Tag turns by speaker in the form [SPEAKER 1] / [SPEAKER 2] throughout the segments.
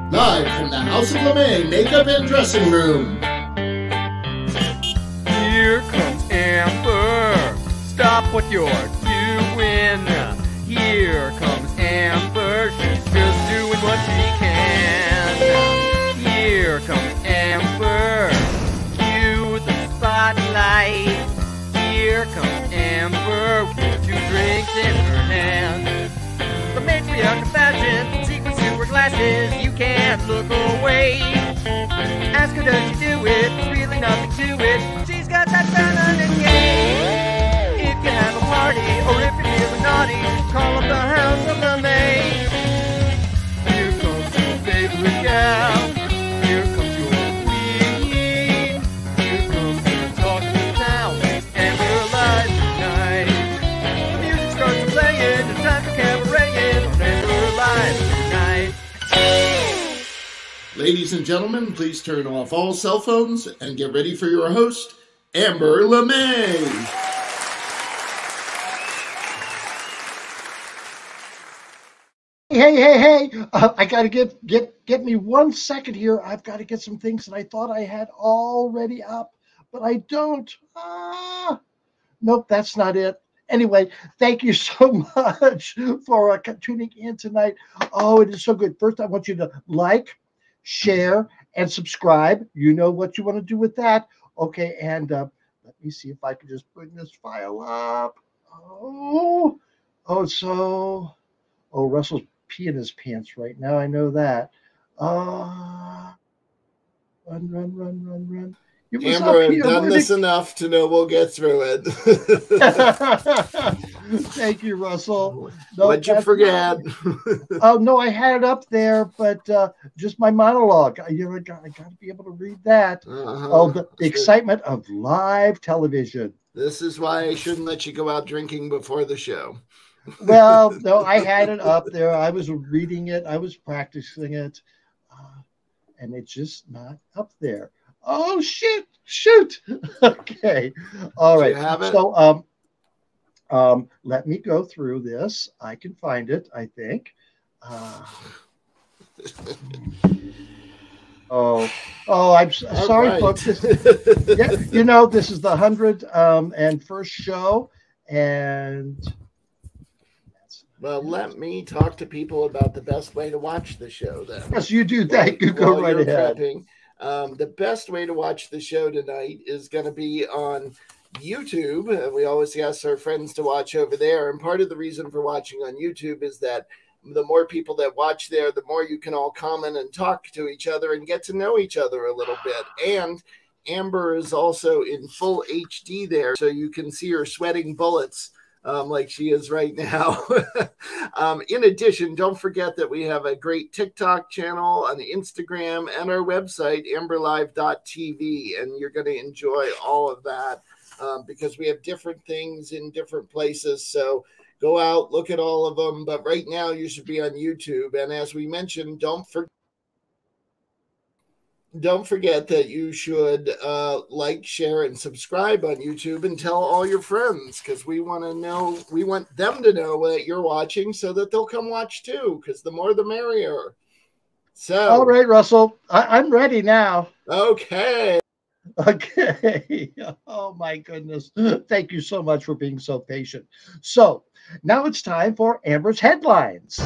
[SPEAKER 1] Live from the House of LeMay Makeup and Dressing Room.
[SPEAKER 2] Here comes Amber. Stop what you're doing. Here comes Amber. She's just doing what she can. Here comes Amber. Cue the spotlight. Here comes Amber with 2 drinks in her hand. The matriarch of fashion, secrets to her glasses, you can't look away. Ask her, does she do it? There's really nothing to it. She's got that feminine game. If you have a party, or if you're feeling naughty, call up the House of LeMay. Here comes your favorite gal. Here comes your queen. Here comes the talk of the town. And we're live tonight. The music starts playing. It's time for cabaret. And we're live tonight.
[SPEAKER 1] Ladies and gentlemen, please turn off all cell phones and get ready for your host, Amber LeMay.
[SPEAKER 3] Hey! I gotta get me 1 second here. I've got to get some things that I thought I had already up, but I don't. Nope, that's not it. Anyway, thank you so much for tuning in tonight. Oh, it is so good. First, I want you to like, share, and subscribe. You know what you want to do with that. Okay, and let me see if I can just bring this file up. Russell's peeing his pants right now. I know that. Run. It was
[SPEAKER 1] Amber,
[SPEAKER 3] up
[SPEAKER 1] I've
[SPEAKER 3] here.
[SPEAKER 1] done this enough to know we'll get through it.
[SPEAKER 3] Thank you, Russell.
[SPEAKER 1] No, what'd you forget?
[SPEAKER 3] Oh, no, I had it up there, but just my monologue. I got to be able to read that. Oh, the excitement of live television.
[SPEAKER 1] This is why I shouldn't let you go out drinking before the show.
[SPEAKER 3] Well, no, I had it up there. I was reading it. I was practicing it. And it's just not up there. Oh, shoot. Okay. All right.
[SPEAKER 1] Do you have it?
[SPEAKER 3] So, let me go through this. I can find it, I think. I'm sorry,
[SPEAKER 1] right.
[SPEAKER 3] folks. This is the 101st show, and
[SPEAKER 1] well, let me talk to people about the best way to watch the show then.
[SPEAKER 3] Yes, you do that. You go right ahead.
[SPEAKER 1] Prepping. The best way to watch the show tonight is going to be on YouTube. We always ask our friends to watch over there. And part of the reason for watching on YouTube is that the more people that watch there, the more you can all comment and talk to each other and get to know each other a little bit. And Amber is also in full HD there, so you can see her sweating bullets like she is right now. In addition, don't forget that we have a great TikTok channel on Instagram and our website, amberlive.tv, and you're going to enjoy all of that because we have different things in different places. So go out, look at all of them. But right now, you should be on YouTube. And as we mentioned, don't forget that you should like, share, and subscribe on YouTube and tell all your friends, because we want them to know that you're watching so that they'll come watch too, because the more the merrier. So,
[SPEAKER 3] all right, Russell, I'm ready now.
[SPEAKER 1] Okay.
[SPEAKER 3] Oh, my goodness. Thank you so much for being so patient. So now it's time for Amber's headlines.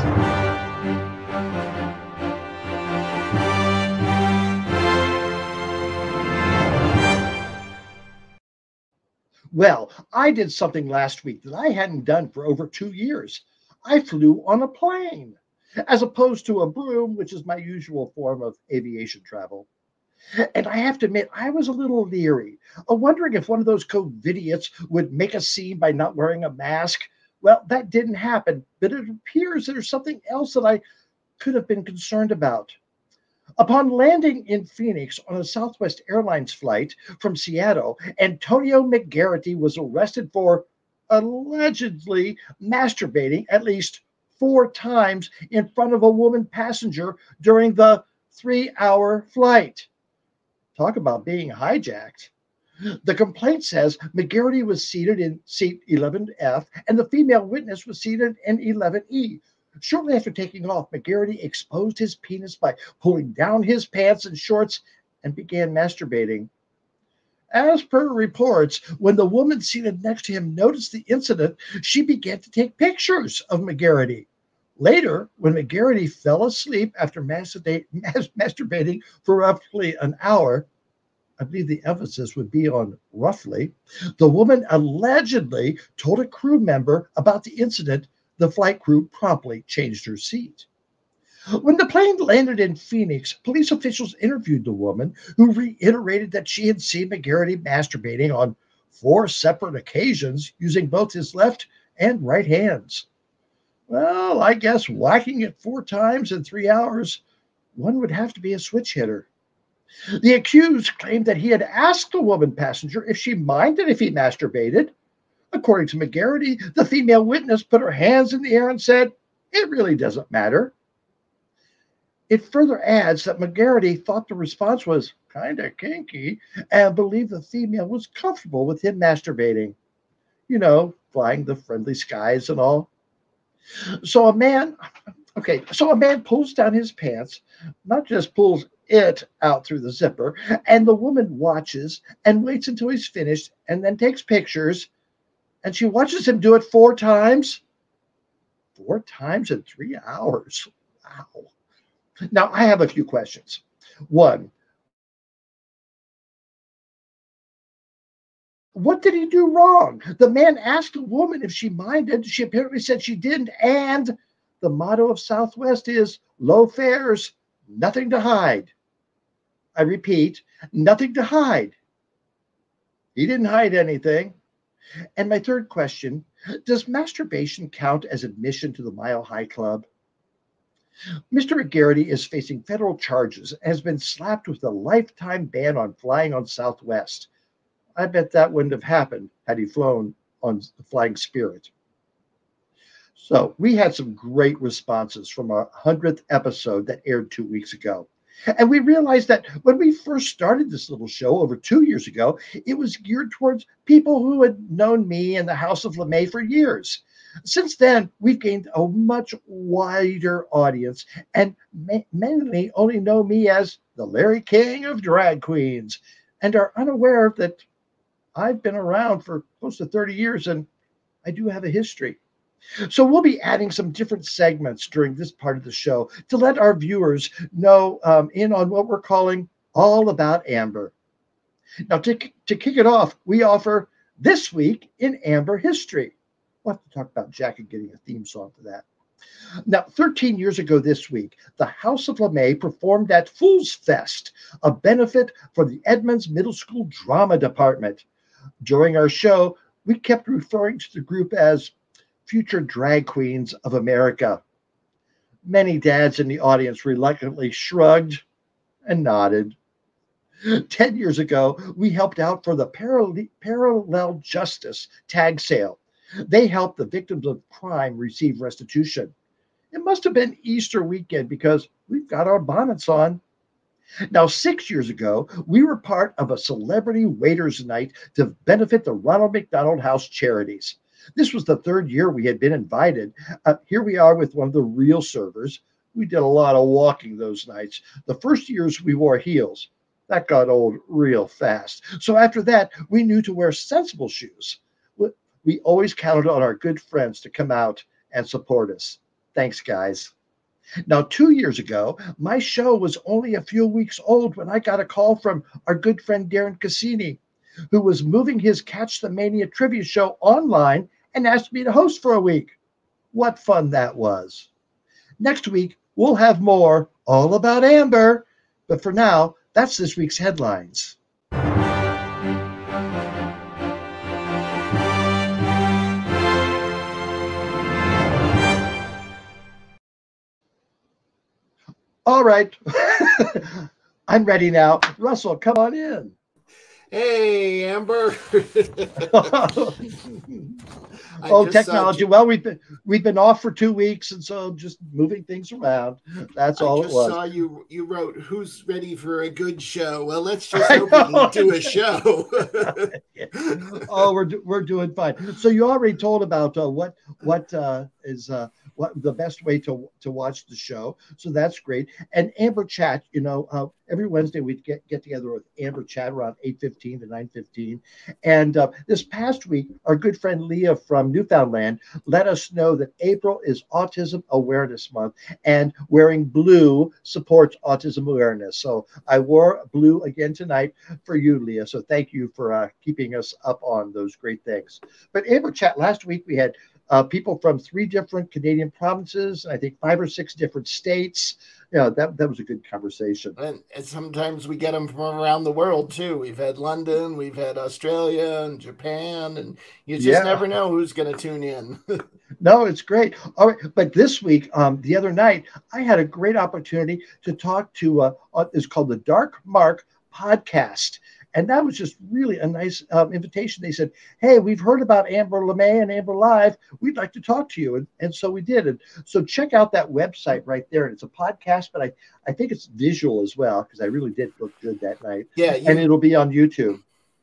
[SPEAKER 3] Well, I did something last week that I hadn't done for over 2 years. I flew on a plane, as opposed to a broom, which is my usual form of aviation travel. And I have to admit, I was a little leery, wondering if one of those COVIDiots would make a scene by not wearing a mask. Well, that didn't happen, but it appears there's something else that I could have been concerned about. Upon landing in Phoenix on a Southwest Airlines flight from Seattle, Antonio McGarrity was arrested for allegedly masturbating at least 4 times in front of a woman passenger during the 3-hour flight. Talk about being hijacked. The complaint says McGarrity was seated in seat 11F and the female witness was seated in 11E. Shortly after taking off, McGarity exposed his penis by pulling down his pants and shorts and began masturbating. As per reports, when the woman seated next to him noticed the incident, she began to take pictures of McGarity. Later, when McGarity fell asleep after masturbating for roughly an hour, I believe the emphasis would be on roughly, the woman allegedly told a crew member about the incident. The flight crew promptly changed her seat. When the plane landed in Phoenix, police officials interviewed the woman, who reiterated that she had seen McGarity masturbating on 4 separate occasions using both his left and right hands. Well, I guess whacking it 4 times in 3 hours, one would have to be a switch hitter. The accused claimed that he had asked the woman passenger if she minded if he masturbated. According to McGarity, the female witness put her hands in the air and said, "It really doesn't matter." It further adds that McGarity thought the response was kind of kinky and believed the female was comfortable with him masturbating. You know, flying the friendly skies and all. So a man pulls down his pants, not just pulls it out through the zipper, and the woman watches and waits until he's finished and then takes pictures, and she watches him do it 4 times. 4 times in 3 hours. Wow. Now, I have a few questions. One, what did he do wrong? The man asked a woman if she minded. She apparently said she didn't. And the motto of Southwest is low fares, nothing to hide. I repeat, nothing to hide. He didn't hide anything. And my third question, does masturbation count as admission to the Mile High Club? Mr. McGarity is facing federal charges and has been slapped with a lifetime ban on flying on Southwest. I bet that wouldn't have happened had he flown on the Flying Spirit. So we had some great responses from our 100th episode that aired 2 weeks ago. And we realized that when we first started this little show over 2 years ago, it was geared towards people who had known me and the House of LeMay for years. Since then, we've gained a much wider audience, and many only know me as the Larry King of drag queens and are unaware that I've been around for close to 30 years and I do have a history. So we'll be adding some different segments during this part of the show to let our viewers know in on what we're calling All About Amber. Now, to kick it off, we offer This Week in Amber History. We'll have to talk about Jack and getting a theme song for that. Now, 13 years ago this week, the House of LeMay performed at Fools Fest, a benefit for the Edmonds Middle School Drama Department. During our show, we kept referring to the group as Future Drag Queens of America. Many dads in the audience reluctantly shrugged and nodded. 10 years ago, we helped out for the Parallel Justice tag sale. They helped the victims of crime receive restitution. It must have been Easter weekend because we've got our bonnets on. Now, 6 years ago, we were part of a celebrity waiters night to benefit the Ronald McDonald House Charities. This was the 3rd year we had been invited. Here we are with one of the real servers. We did a lot of walking those nights. The first years we wore heels. That got old real fast. So after that, we knew to wear sensible shoes. We always counted on our good friends to come out and support us. Thanks, guys. Now, 2 years ago, my show was only a few weeks old when I got a call from our good friend Darren Cassini, who was moving his Catch the Mania trivia show online and asked me to host for a week. What fun that was. Next week, we'll have more All About Amber. But for now, that's this week's headlines. All right. I'm ready now. Russell, come on in.
[SPEAKER 1] Hey, Amber.
[SPEAKER 3] Technology. Well, we've been off for 2 weeks, and so just moving things around. That's all it was.
[SPEAKER 1] I saw you wrote, "Who's ready for a good show?" Well, let's just hope we can do a show.
[SPEAKER 3] Oh, we're doing fine. So you already told about what the best way to watch the show. So that's great. And Amber Chat, every Wednesday we get together with Amber Chat around 8:15 to 9:15. And this past week, our good friend Leah from Newfoundland let us know that April is Autism Awareness Month, and wearing blue supports autism awareness. So I wore blue again tonight for you, Leah. So thank you for keeping us up on those great things. But Amber Chat, last week we had people from 3 different Canadian provinces, I think 5 or 6 different states. That was a good conversation.
[SPEAKER 1] And sometimes we get them from around the world too. We've had London, we've had Australia and Japan, and you just never know who's going to tune in.
[SPEAKER 3] No, it's great. All right, but this week, the other night, I had a great opportunity to talk to. It's called the Dark Mark Podcast. And that was just really a nice invitation. They said, hey, we've heard about Amber LeMay and Amber Live. We'd like to talk to you. And so we did. And so check out that website right there. And it's a podcast, but I think it's visual as well, because I really did look good that night.
[SPEAKER 1] Yeah.
[SPEAKER 3] And it'll be on YouTube.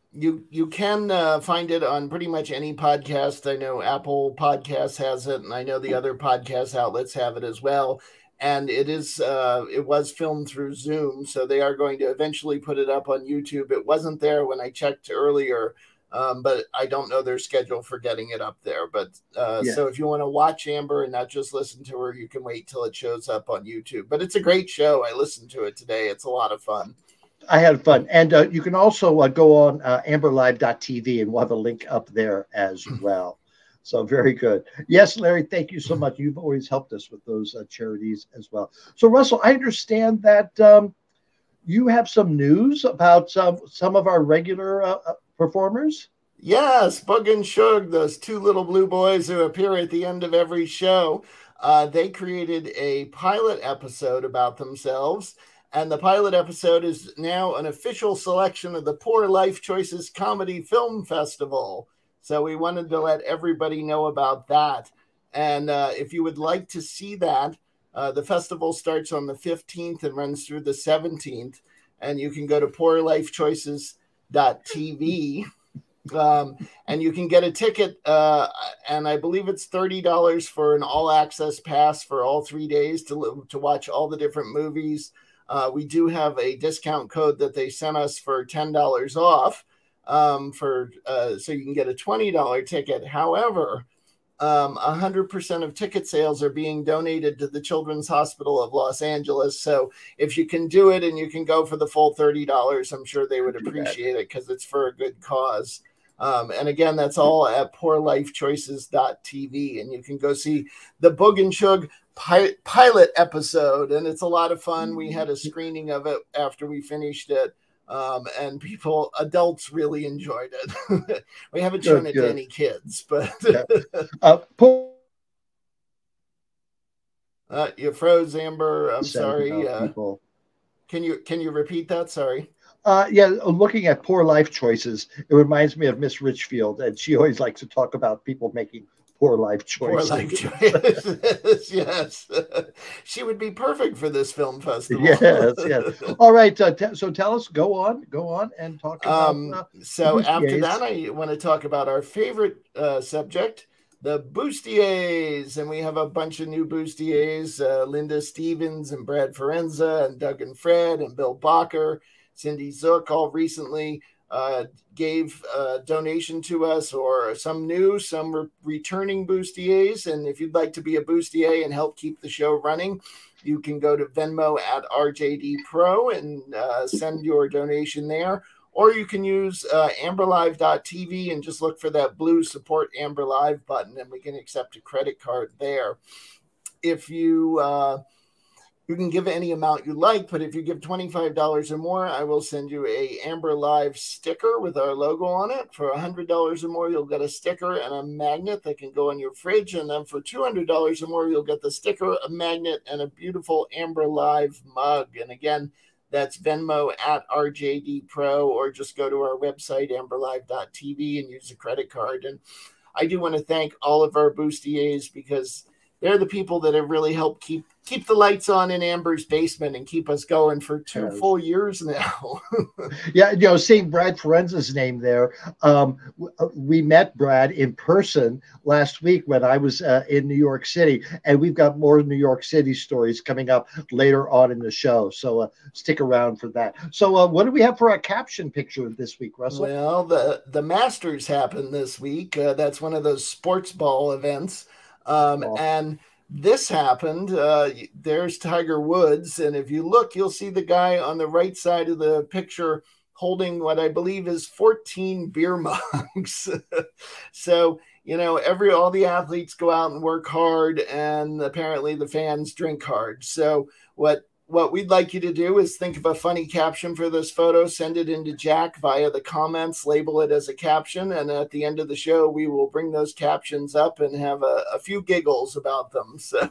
[SPEAKER 1] You can find it on pretty much any podcast. I know Apple Podcasts has it, and I know the other podcast outlets have it as well. And it was filmed through Zoom, so they are going to eventually put it up on YouTube. It wasn't there when I checked earlier, but I don't know their schedule for getting it up there. But so if you want to watch Amber and not just listen to her, you can wait till it shows up on YouTube. But it's a great show. I listened to it today. It's a lot of fun.
[SPEAKER 3] I had fun. And you can also go on amberlive.tv, and we'll have a link up there as well. So very good. Yes, Larry, thank you so much. You've always helped us with those charities as well. So, Russell, I understand that you have some news about some of our regular performers.
[SPEAKER 1] Yes, Bug and Shug, those 2 little blue boys who appear at the end of every show. They created a pilot episode about themselves. And the pilot episode is now an official selection of the Poor Life Choices Comedy Film Festival. So we wanted to let everybody know about that. And if you would like to see that, the festival starts on the 15th and runs through the 17th. And you can go to poorlifechoices.tv. And you can get a ticket. And I believe it's $30 for an all-access pass for all 3 days to watch all the different movies. We do have a discount code that they sent us for $10 off. So you can get a $20 ticket. However, 100% of ticket sales are being donated to the Children's Hospital of Los Angeles. So if you can do it and you can go for the full $30, I'm sure they would appreciate it, because it's for a good cause. And again, that's all at poorlifechoices.tv. And you can go see the Bug and Shug pilot episode. And it's a lot of fun. We had a screening of it after we finished it. And adults really enjoyed it. We haven't shown it to any kids, but you froze, Amber. I'm sorry. Can you repeat that? Sorry.
[SPEAKER 3] Looking at Poor Life Choices, it reminds me of Miss Richfield, and she always likes to talk about people making poor life choices.
[SPEAKER 1] Poor life choices. Yes. She would be perfect for this film festival.
[SPEAKER 3] Yes. All right. So tell us, go on and talk about
[SPEAKER 1] so after that, I want to talk about our favorite subject, the bustiers. And we have a bunch of new bustiers, Linda Stevens and Brad Forenza and Doug and Fred and Bill Bacher, Cindy Zook, all recently gave a donation to us, or some new, some returning bustiers. And if you'd like to be a bustier and help keep the show running, you can go to Venmo at RJD Pro and send your donation there. Or you can use amberlive.tv and just look for that blue support Amber Live button, and we can accept a credit card there. If you can give any amount you like, but if you give $25 or more, I will send you a Amber Live sticker with our logo on it. For $100 or more, you'll get a sticker and a magnet that can go on your fridge. And then for $200 or more, you'll get the sticker, a magnet, and a beautiful Amber Live mug. And again, that's Venmo at RJD Pro, or just go to our website, amberlive.tv, and use a credit card. And I do want to thank all of our bustiers, because they're the people that have really helped keep keep the lights on in Amber's basement and keep us going for 2 full years now.
[SPEAKER 3] Yeah, you know, seeing Brad Ferenza's name there. We met Brad in person last week when I was in New York City, and we've got more New York City stories coming up later on in the show. So stick around for that. So what do we have for our caption picture this week, Russell?
[SPEAKER 1] Well, the Masters happened this week. That's one of those sports ball events. And this happened. There's Tiger Woods. And if you look, you'll see the guy on the right side of the picture holding what I believe is 14 beer mugs. So, you know, all the athletes go out and work hard, and apparently the fans drink hard. So what we'd like you to do is think of a funny caption for this photo, send it into Jack via the comments, label it as a caption, and at the end of the show, we will bring those captions up and have a few giggles about them. So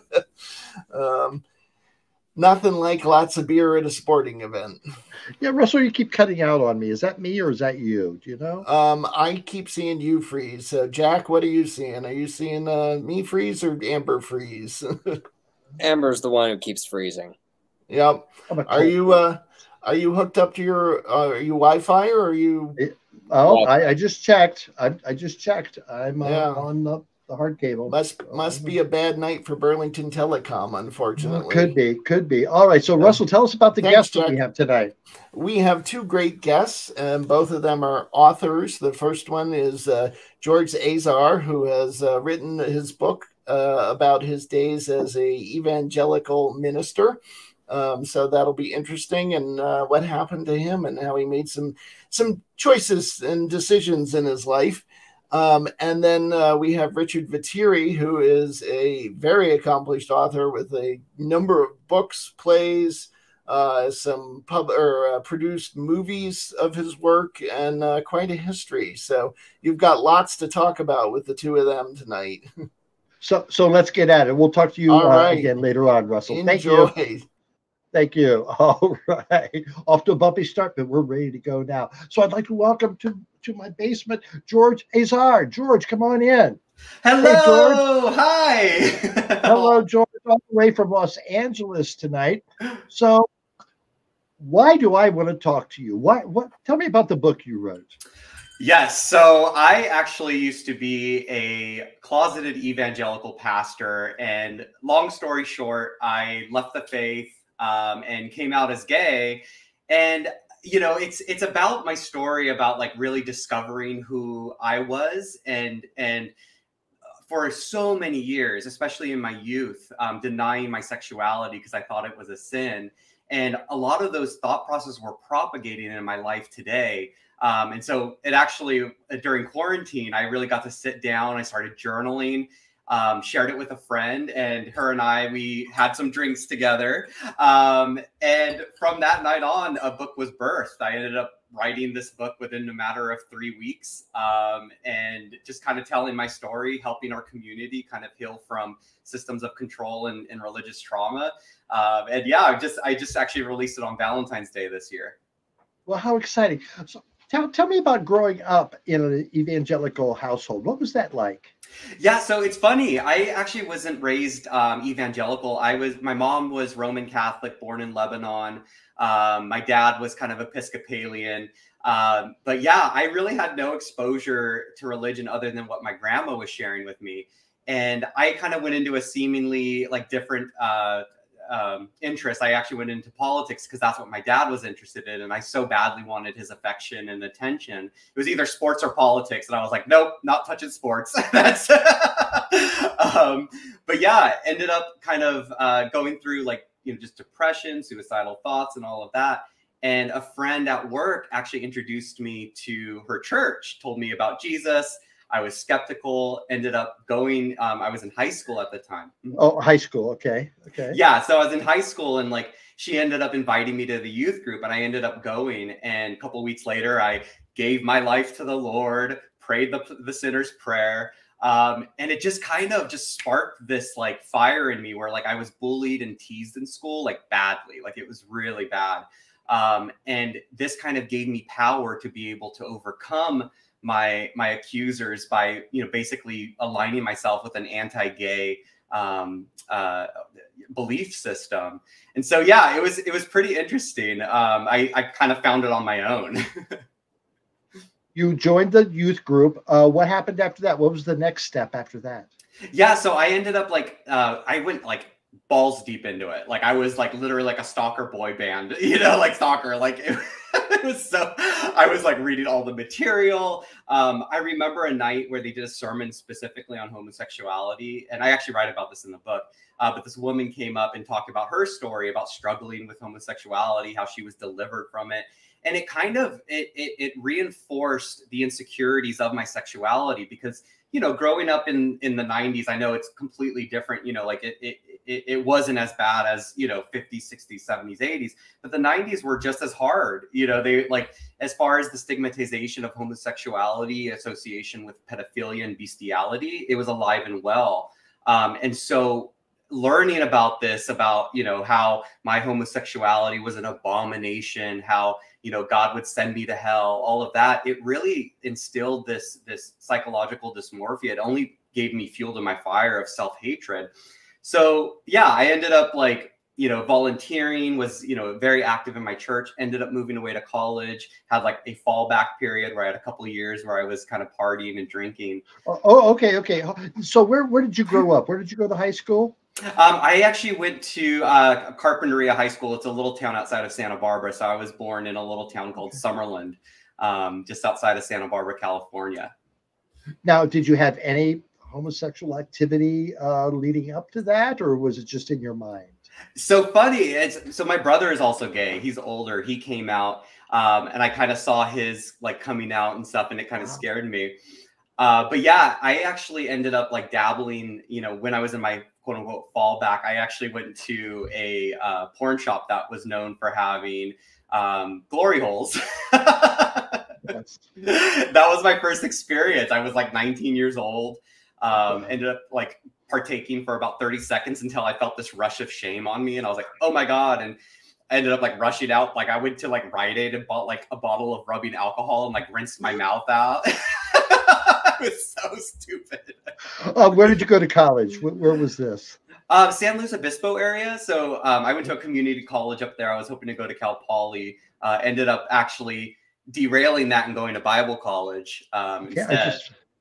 [SPEAKER 1] nothing like lots of beer at a sporting event.
[SPEAKER 3] Yeah, Russell, you keep cutting out on me. Is that me or is that you? Do you know?
[SPEAKER 1] I keep seeing you freeze. So Jack, what are you seeing? Are you seeing me freeze or Amber freeze?
[SPEAKER 4] Amber's the one who keeps freezing.
[SPEAKER 1] Yep. Are you hooked up to your are you Wi-Fi or are you?
[SPEAKER 3] I just checked. I just checked. I'm on the hard cable.
[SPEAKER 1] Must be a bad night for Burlington Telecom, unfortunately.
[SPEAKER 3] Could be. All right. So Russell, tell us about the guests that we have tonight.
[SPEAKER 1] We have 2 great guests, and both of them are authors. The first one is George Azar, who has written his book about his days as a evangelical minister. So that'll be interesting, and what happened to him and how he made some choices and decisions in his life. And then we have Richard Vetere, who is a very accomplished author with a number of books, plays, some produced movies of his work, and quite a history. So you've got lots to talk about with the 2 of them tonight.
[SPEAKER 3] So let's get at it. We'll talk to you again later on, Russell.
[SPEAKER 1] Enjoy.
[SPEAKER 3] Thank you. Thank you. All right. Off to a bumpy start, but we're ready to go now. So I'd like to welcome to my basement, George Azar. George, come on in.
[SPEAKER 5] Hello.
[SPEAKER 3] Hey, George.
[SPEAKER 5] Hi.
[SPEAKER 3] Hello, George. All the way from Los Angeles tonight. So why do I want to talk to you? Tell me about the book you wrote.
[SPEAKER 5] Yes. So I actually used to be a closeted evangelical pastor. And long story short, I left the faith and came out as gay. And, you know, it's about my story about like really discovering who I was. And for so many years, especially in my youth, denying my sexuality because I thought it was a sin. And a lot of those thought processes were propagating in my life today. And so it actually, during quarantine, I really got to sit down. I started journaling, shared it with a friend, and her and we had some drinks together. And from that night on, a book was birthed. I ended up writing this book within a matter of 3 weeks, and just kind of telling my story, helping our community kind of heal from systems of control and religious trauma. And yeah, I just actually released it on Valentine's Day this year.
[SPEAKER 3] Well, how exciting. So tell me about growing up in an evangelical household. What was that like?
[SPEAKER 5] Yeah, so it's funny. I actually wasn't raised evangelical. My mom was Roman Catholic, born in Lebanon. My dad was kind of Episcopalian. But yeah, I really had no exposure to religion other than what my grandma was sharing with me. And I kind of went into a seemingly like different interest. I actually went into politics because that's what my dad was interested in. And I so badly wanted his affection and attention. It was either sports or politics. And I was like, nope, not touching sports. That's but yeah, ended up kind of going through like, you know, just depression, suicidal thoughts and all of that. And a friend at work actually introduced me to her church, told me about Jesus. I was skeptical, ended up going, I was in high school at the time.
[SPEAKER 3] Oh, high school. Okay.
[SPEAKER 5] Yeah. So I was in high school and like, she ended up inviting me to the youth group and I ended up going. And a couple of weeks later, I gave my life to the Lord, prayed the sinner's prayer. And it just kind of just sparked this like fire in me where like I was bullied and teased in school, like badly, like it was really bad. And this kind of gave me power to be able to overcome my accusers by, you know, basically aligning myself with an anti-gay belief system. And so, yeah, it was pretty interesting. I kind of found it on my own.
[SPEAKER 3] You joined the youth group. What happened after that? What was the next step after that?
[SPEAKER 5] Yeah, so I ended up like I went like balls deep into it. Like I was like literally like a stalker boy band, you know, like stalker. Like it was so. I was like reading all the material. I remember a night where they did a sermon specifically on homosexuality, and I actually write about this in the book. But this woman came up and talked about her story about struggling with homosexuality, how she was delivered from it. And it kind of, it reinforced the insecurities of my sexuality because, you know, growing up in the 90s, I know it's completely different, you know, like it wasn't as bad as, you know, 50s, 60s, 70s, 80s, but the 90s were just as hard, you know, they like, as far as the stigmatization of homosexuality, association with pedophilia and bestiality, it was alive and well. And so learning about this, about, you know, how my homosexuality was an abomination, how, you know, God would send me to hell, all of that, it really instilled this psychological dysmorphia. It only gave me fuel to my fire of self-hatred. So yeah, I ended up like, you know, volunteering, was, you know, very active in my church, ended up moving away to college, had like a fallback period where I had a couple of years where I was kind of partying and drinking.
[SPEAKER 3] Oh, okay. So where did you grow up? Where did you go to high school?
[SPEAKER 5] I actually went to Carpinteria High School. It's a little town outside of Santa Barbara. So I was born in a little town called Summerland, just outside of Santa Barbara, California.
[SPEAKER 3] Now, did you have any homosexual activity leading up to that, or was it just in your mind?
[SPEAKER 5] So funny. So my brother is also gay. He's older. He came out, and I kind of saw his like coming out and stuff, and it kind of scared me. But yeah, I actually ended up like dabbling, you know, when I was in my quote unquote fallback, I actually went to a porn shop that was known for having glory holes.
[SPEAKER 3] Yes.
[SPEAKER 5] That was my first experience. I was like 19 years old. Ended up like partaking for about 30 seconds until I felt this rush of shame on me. And I was like, oh my God. And I ended up like rushing out. Like I went to like Rite Aid and bought like a bottle of rubbing alcohol and like rinsed my mouth out. It was so stupid.
[SPEAKER 3] Where did you go to college? Where was this?
[SPEAKER 5] San Luis Obispo area. So I went to a community college up there. I was hoping to go to Cal Poly. Ended up actually derailing that and going to Bible college instead.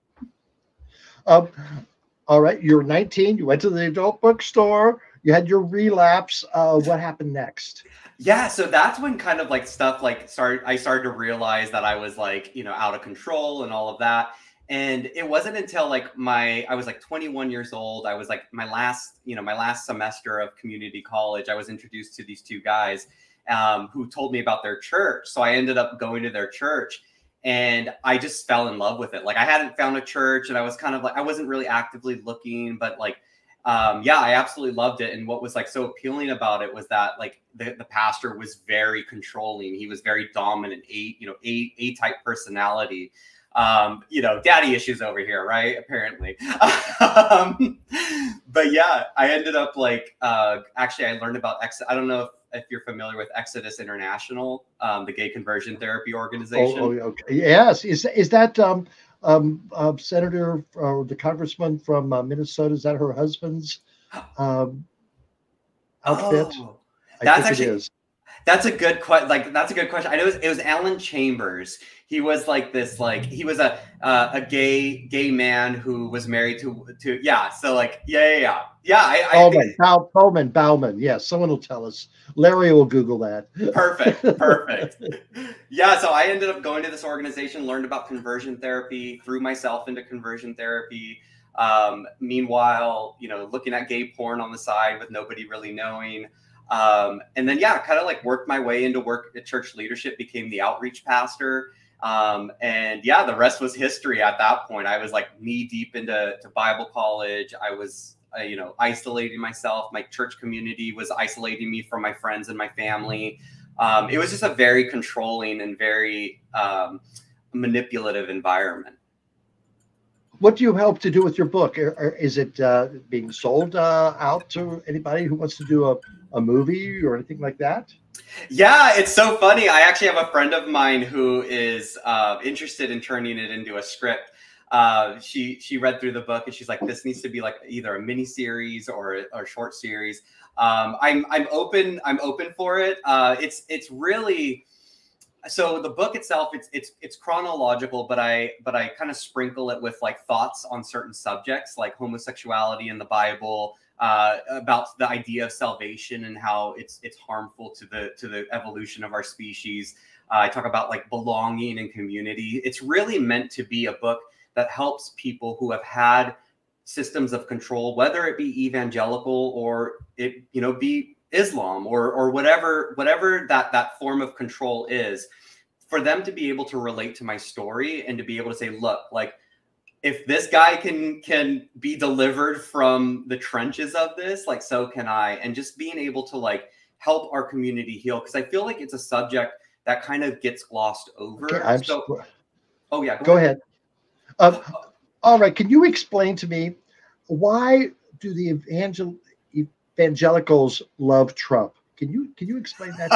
[SPEAKER 3] All right, you're 19. You went to the adult bookstore. You had your relapse. What happened next?
[SPEAKER 5] Yeah, so that's when kind of like stuff like I started to realize that I was like, you know, out of control and all of that. And it wasn't until like I was like 21 years old. I was like my last semester of community college. I was introduced to these two guys who told me about their church. So I ended up going to their church and I just fell in love with it. Like I hadn't found a church and I was kind of like, I wasn't really actively looking, but like, yeah, I absolutely loved it. And what was like so appealing about it was that like the pastor was very controlling. He was very dominant, A-type personality. You know, daddy issues over here, right? Apparently. But yeah, I ended up like, actually I learned about I don't know if you're familiar with Exodus International, the gay conversion therapy organization.
[SPEAKER 3] Oh, okay. Yes. Is that Senator or the congressman from Minnesota? Is that her husband's outfit?
[SPEAKER 5] Oh, that's a good question. Like, that's a good question. I know it was Alan Chambers. He was like this, like he was a gay man who was married to yeah. So like yeah. Bauman.
[SPEAKER 3] Yes, someone will tell us. Larry will Google that.
[SPEAKER 5] Perfect. Yeah. So I ended up going to this organization, learned about conversion therapy, threw myself into conversion therapy. Meanwhile, you know, looking at gay porn on the side with nobody really knowing. And then, yeah, kind of like worked my way into work at church leadership, became the outreach pastor. And yeah, the rest was history at that point. I was like knee deep into Bible college. I was, isolating myself. My church community was isolating me from my friends and my family. It was just a very controlling and very manipulative environment.
[SPEAKER 3] What do you hope to do with your book? Is it being sold out to anybody who wants to do a movie or anything like that?
[SPEAKER 5] Yeah, it's so funny. I actually have a friend of mine who is interested in turning it into a script. She read through the book and she's like, this needs to be like either a mini series or a short series. I'm open for it. It's really, so the book itself, it's chronological, but I kind of sprinkle it with like thoughts on certain subjects like homosexuality in the Bible, about the idea of salvation and how it's harmful to the evolution of our species. I talk about like belonging and community. It's really meant to be a book that helps people who have had systems of control, whether it be evangelical or it, be Islam or whatever that form of control is, for them to be able to relate to my story and to be able to say, look, like, if this guy can be delivered from the trenches of this, like, so can I. And just being able to like help our community heal, because I feel like it's a subject that kind of gets glossed over. Okay, oh yeah,
[SPEAKER 3] go ahead. All right, can you explain to me, why do the evangelicals love Trump? Can you explain that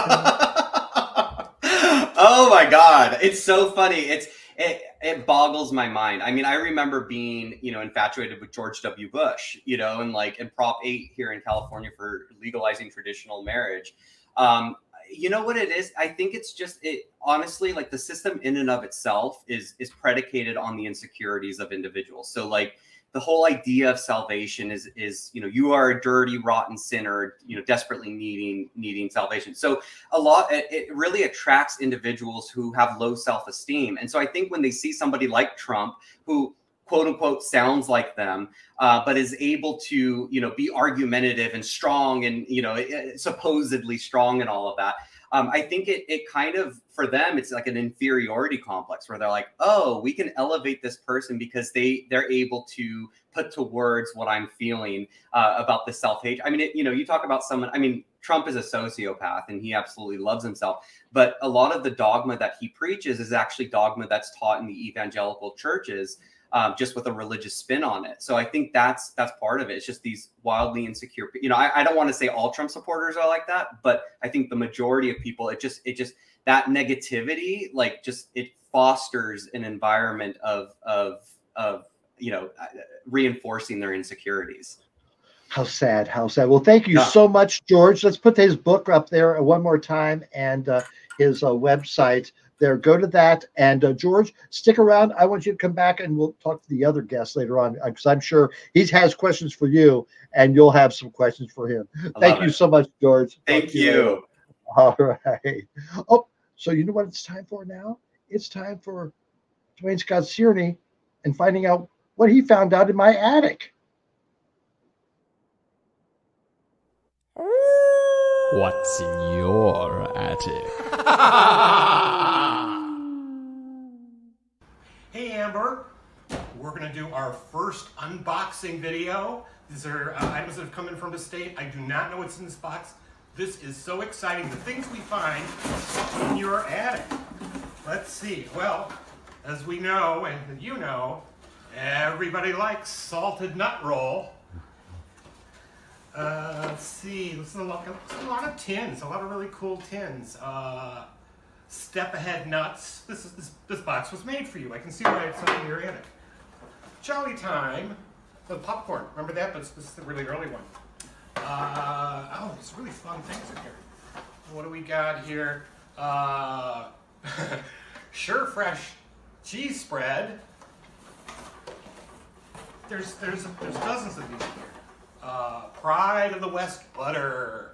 [SPEAKER 3] to me?
[SPEAKER 5] Oh my God, it's so funny. It boggles my mind. I mean, I remember being, infatuated with George W. Bush, and like in Prop 8 here in California for legalizing traditional marriage. You know what it is? I think it's just, honestly, like the system in and of itself is predicated on the insecurities of individuals. So like the whole idea of salvation is you are a dirty, rotten sinner, desperately needing salvation. So it really attracts individuals who have low self-esteem. And so I think when they see somebody like Trump, who quote unquote sounds like them, but is able to, be argumentative and strong and, supposedly strong and all of that. I think it kind of, for them, it's like an inferiority complex where they're like, oh, we can elevate this person because they're able to put to words what I'm feeling about the self-hate. I mean, you talk about someone, I mean, Trump is a sociopath and he absolutely loves himself. But a lot of the dogma that he preaches is actually dogma that's taught in the evangelical churches, just with a religious spin on it. So I think that's part of it. It's just these wildly insecure, I don't want to say all Trump supporters are like that, but I think the majority of people, it just that negativity, like it fosters an environment of reinforcing their insecurities.
[SPEAKER 3] How sad, how sad. Well, thank you so much, George. Let's put his book up there one more time and his website there. Go to that. And George, stick around. I want you to come back and we'll talk to the other guests later on, because I'm sure he has questions for you and you'll have some questions for him. Thank you so much, George.
[SPEAKER 5] Thank you.
[SPEAKER 3] All right. Oh, so you know what it's time for now? It's time for Dwayne Scott Searney and finding out what he found out in my attic.
[SPEAKER 2] What's in your attic?
[SPEAKER 6] Hey Amber, we're going to do our first unboxing video. These are items that have come in from the state. I do not know what's in this box. This is so exciting. The things we find in your attic. Let's see. Well, as we know, and you know, everybody likes salted nut roll. Let's see. This is a lot of tins. A lot of really cool tins. Step Ahead nuts. This box was made for you. I can see why it's up in your attic. Jolly Time. The popcorn. Remember that? But this is the really early one. Oh, there's really fun things in here. What do we got here? Sure Fresh cheese spread. There's dozens of these here. Pride of the West butter.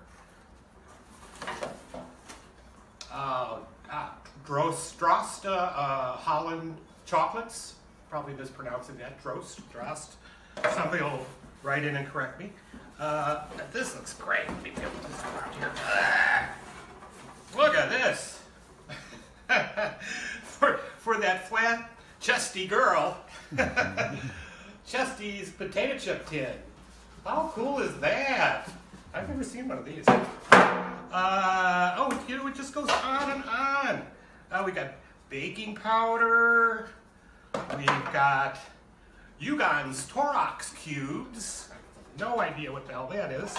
[SPEAKER 6] Drosta Holland chocolates. Probably mispronouncing that. Drost. Somebody will write in and correct me. This looks great. Let me put this around here. Look at this. for that flat, chesty girl. Chesty's potato chip tin. How cool is that? I've never seen one of these. It just goes on and on. We got baking powder. We've got Yugon's Torox cubes. No idea what the hell that is.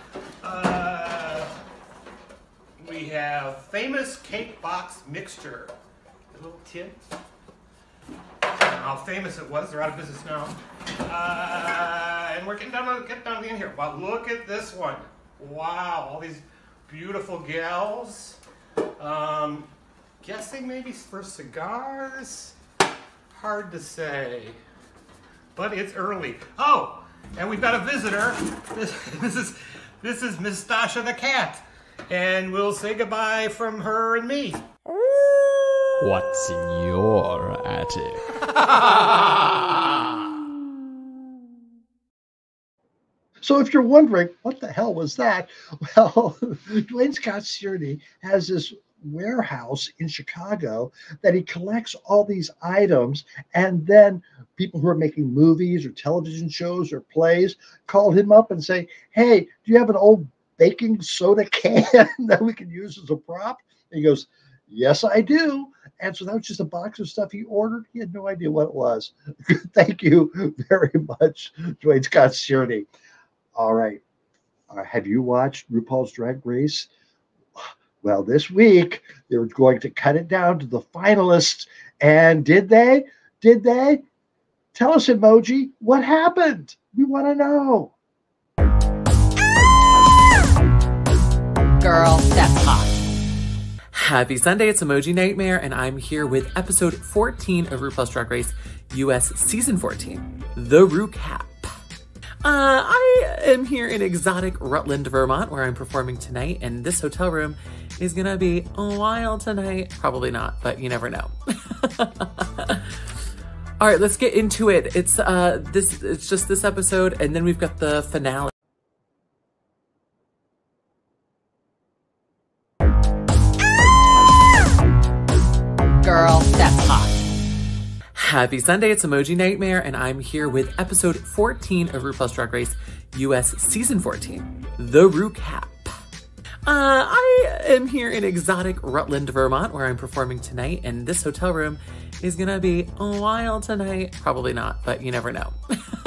[SPEAKER 6] We have Famous Cake Box Mixture. A little tin. how famous it was. They're out of business now. And we're getting down to the end here. Wow, look at this one. Wow, all these beautiful gals. Guessing maybe for cigars? Hard to say. But it's early. Oh, and we've got a visitor. This is Miss Stasha the cat. And we'll say goodbye from her and me.
[SPEAKER 2] What's in your attic?
[SPEAKER 3] So if you're wondering, what the hell was that? Well, Dwayne Scott Searney has this warehouse in Chicago that he collects all these items, and then people who are making movies or television shows or plays call him up and say, hey, do you have an old baking soda can that we can use as a prop? And he goes, yes, I do. And so that was just a box of stuff he ordered. He had no idea what it was. Thank you very much, Dwayne Scott Searney. All right. Have you watched RuPaul's Drag Race? Well, this week, they were going to cut it down to the finalists. And did they? Did they? Tell us, Emoji, what happened? We want to know.
[SPEAKER 7] Girl, that's hot.
[SPEAKER 8] Happy Sunday, it's Emoji Nightmare, and I'm here with episode 14 of RuPaul's Drag Race US Season 14, The Recap. I am here in exotic Rutland, Vermont, where I'm performing tonight, and this hotel room is gonna be wild tonight. Probably not, but you never know. All right, let's get into it. It's just this episode, and then we've got the finale.
[SPEAKER 7] Girl, that's hot.
[SPEAKER 8] Happy Sunday, it's Emoji Nightmare, and I'm here with episode 14 of RuPaul's Drag Race US Season 14, The Recap. I am here in exotic Rutland, Vermont, where I'm performing tonight, and this hotel room is gonna be wild tonight. Probably not, but you never know.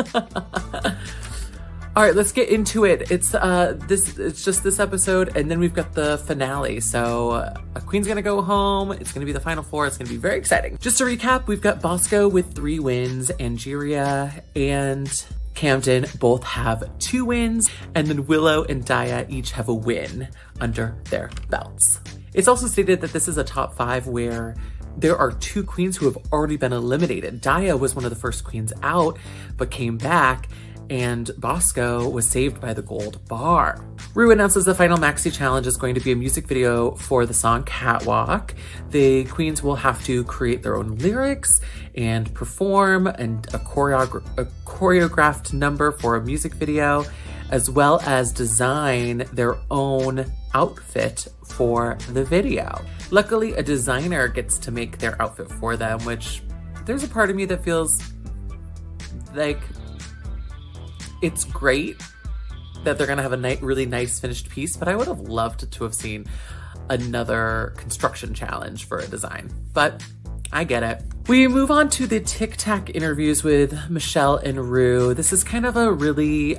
[SPEAKER 8] All right, let's get into it. It's just this episode, and then we've got the finale. So a queen's gonna go home. It's gonna be the final four. It's gonna be very exciting. Just to recap, we've got Bosco with 3 wins. Angeria and Camden both have 2 wins, and then Willow and Daya each have a win under their belts. It's also stated that this is a top 5 where there are 2 queens who have already been eliminated. Daya was one of the first queens out, but came back, and Bosco was saved by the gold bar. Rue announces the final Maxi Challenge is going to be a music video for the song Catwalk. The queens will have to create their own lyrics and perform and a choreographed number for a music video, as well as design their own outfit for the video. Luckily, a designer gets to make their outfit for them, which there's a part of me that feels like it's great that they're gonna have a really nice finished piece, but I would have loved to have seen another construction challenge for a design, but I get it. We move on to the Tic Tac interviews with Michelle and Rue. This is kind of a really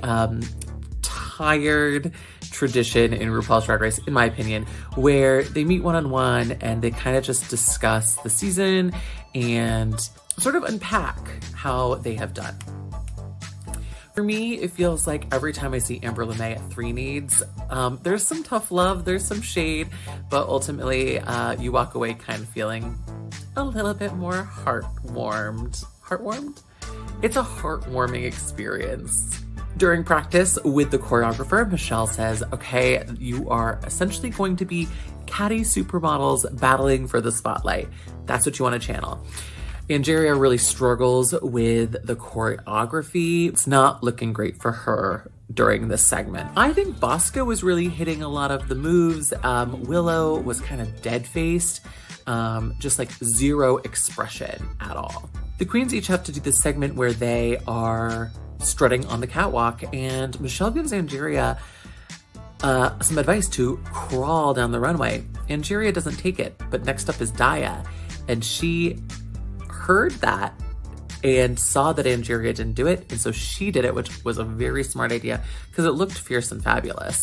[SPEAKER 8] tired tradition in RuPaul's Drag Race, in my opinion, where they meet one-on-one and they kind of just discuss the season and sort of unpack how they have done. For me, it feels like every time I see Amber LeMay at 3 Needs, there's some tough love, there's some shade, but ultimately you walk away kind of feeling a little bit more heartwarmed. Heartwarmed? It's a heartwarming experience. During practice with the choreographer, Michelle says, okay, you are essentially going to be catty supermodels battling for the spotlight. That's what you want to channel. Angeria really struggles with the choreography. It's not looking great for her during this segment. I think Bosco was really hitting a lot of the moves. Willow was kind of dead-faced, just like zero expression at all. The queens each have to do this segment where they are strutting on the catwalk, and Michelle gives Angeria some advice to crawl down the runway. Angeria doesn't take it, but next up is Daya, and she heard that and saw that Angeria didn't do it, and so she did it, which was a very smart idea because it looked fierce and fabulous.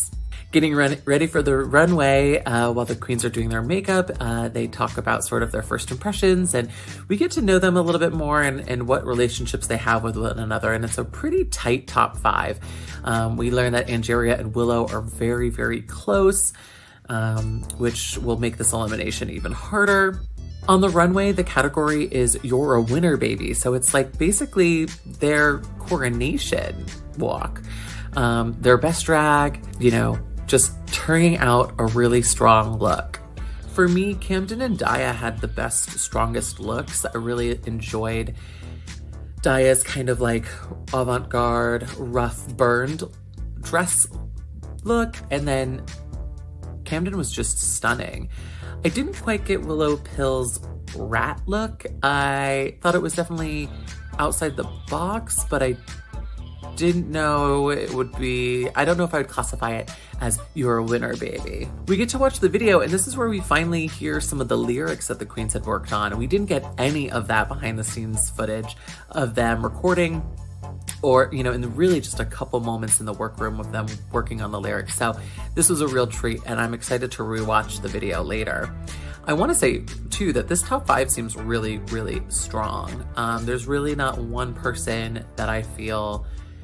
[SPEAKER 8] Getting ready for the runway while the queens are doing their makeup. They talk about sort of their first impressions, and we get to know them a little bit more and what relationships they have with one another. And it's a pretty tight top 5. We learn that Angeria and Willow are very, very close, which will make this elimination even harder. On the runway, the category is You're a Winner, Baby. So it's like basically their coronation walk. Their best drag, you know, just turning out a really strong look. For me, Camden and Daya had the best, strongest looks. I really enjoyed Daya's kind of like avant-garde, rough, burned dress look. And then Camden was just stunning. I didn't quite get Willow Pill's rat look. I thought it was definitely outside the box, but I didn't know it would be, I don't know if I would classify it as You're a Winner, Baby. We get to watch the video, and this is where we finally hear some of the lyrics that the queens had worked on. We didn't get any of that behind the scenes footage of them recording, or, you know, in really just a couple moments in the workroom of them working on the lyrics. So this was a real treat, and I'm excited to rewatch the video later. I want to say, too, that this top 5 seems really, really strong. There's really not one person that I feel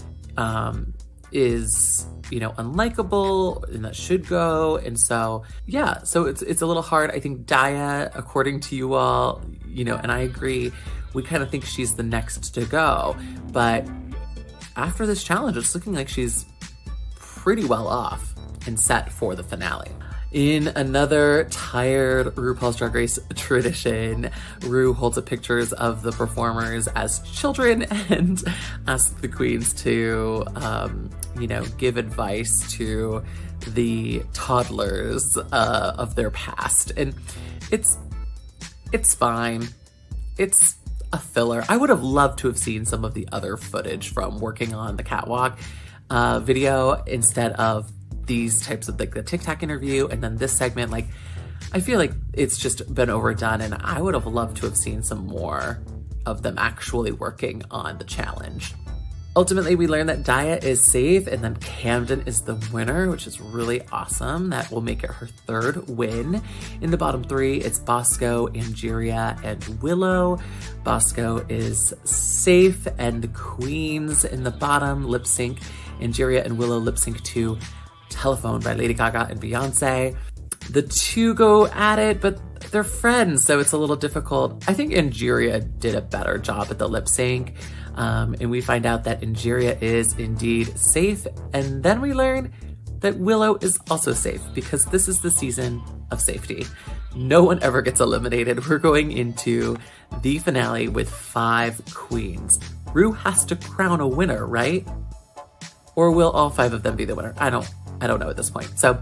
[SPEAKER 8] is, you know, unlikable and that should go. And so, yeah, so it's a little hard. I think Daya, according to you all, you know, and I agree, we kind of think she's the next to go. But after this challenge, it's looking like she's pretty well off and set for the finale. In another tired RuPaul's Drag Race tradition, Ru holds up pictures of the performers as children and asks the queens to, you know, give advice to the toddlers of their past. And it's fine. It's a filler. I would have loved to have seen some of the other footage from working on the catwalk video instead of these types of, like, the Tic Tac interview and then this segment. Like, I feel like it's just been overdone, and I would have loved to have seen some more of them actually working on the challenge. Ultimately, we learn that Daya is safe, and then Camden is the winner, which is really awesome. That will make it her 3rd win. In the bottom 3, it's Bosco, Angeria, and Willow. Bosco is safe, and the queens in the bottom lip sync. Angeria and Willow lip sync to Telephone by Lady Gaga and Beyonce. The 2 go at it, but they're friends, so it's a little difficult. I think Angeria did a better job at the lip sync. And we find out that Angeria is indeed safe. And then we learn that Willow is also safe, because this is the season of safety. No one ever gets eliminated. We're going into the finale with 5 queens. Ru has to crown a winner, right? Or will all 5 of them be the winner? I don't know at this point. So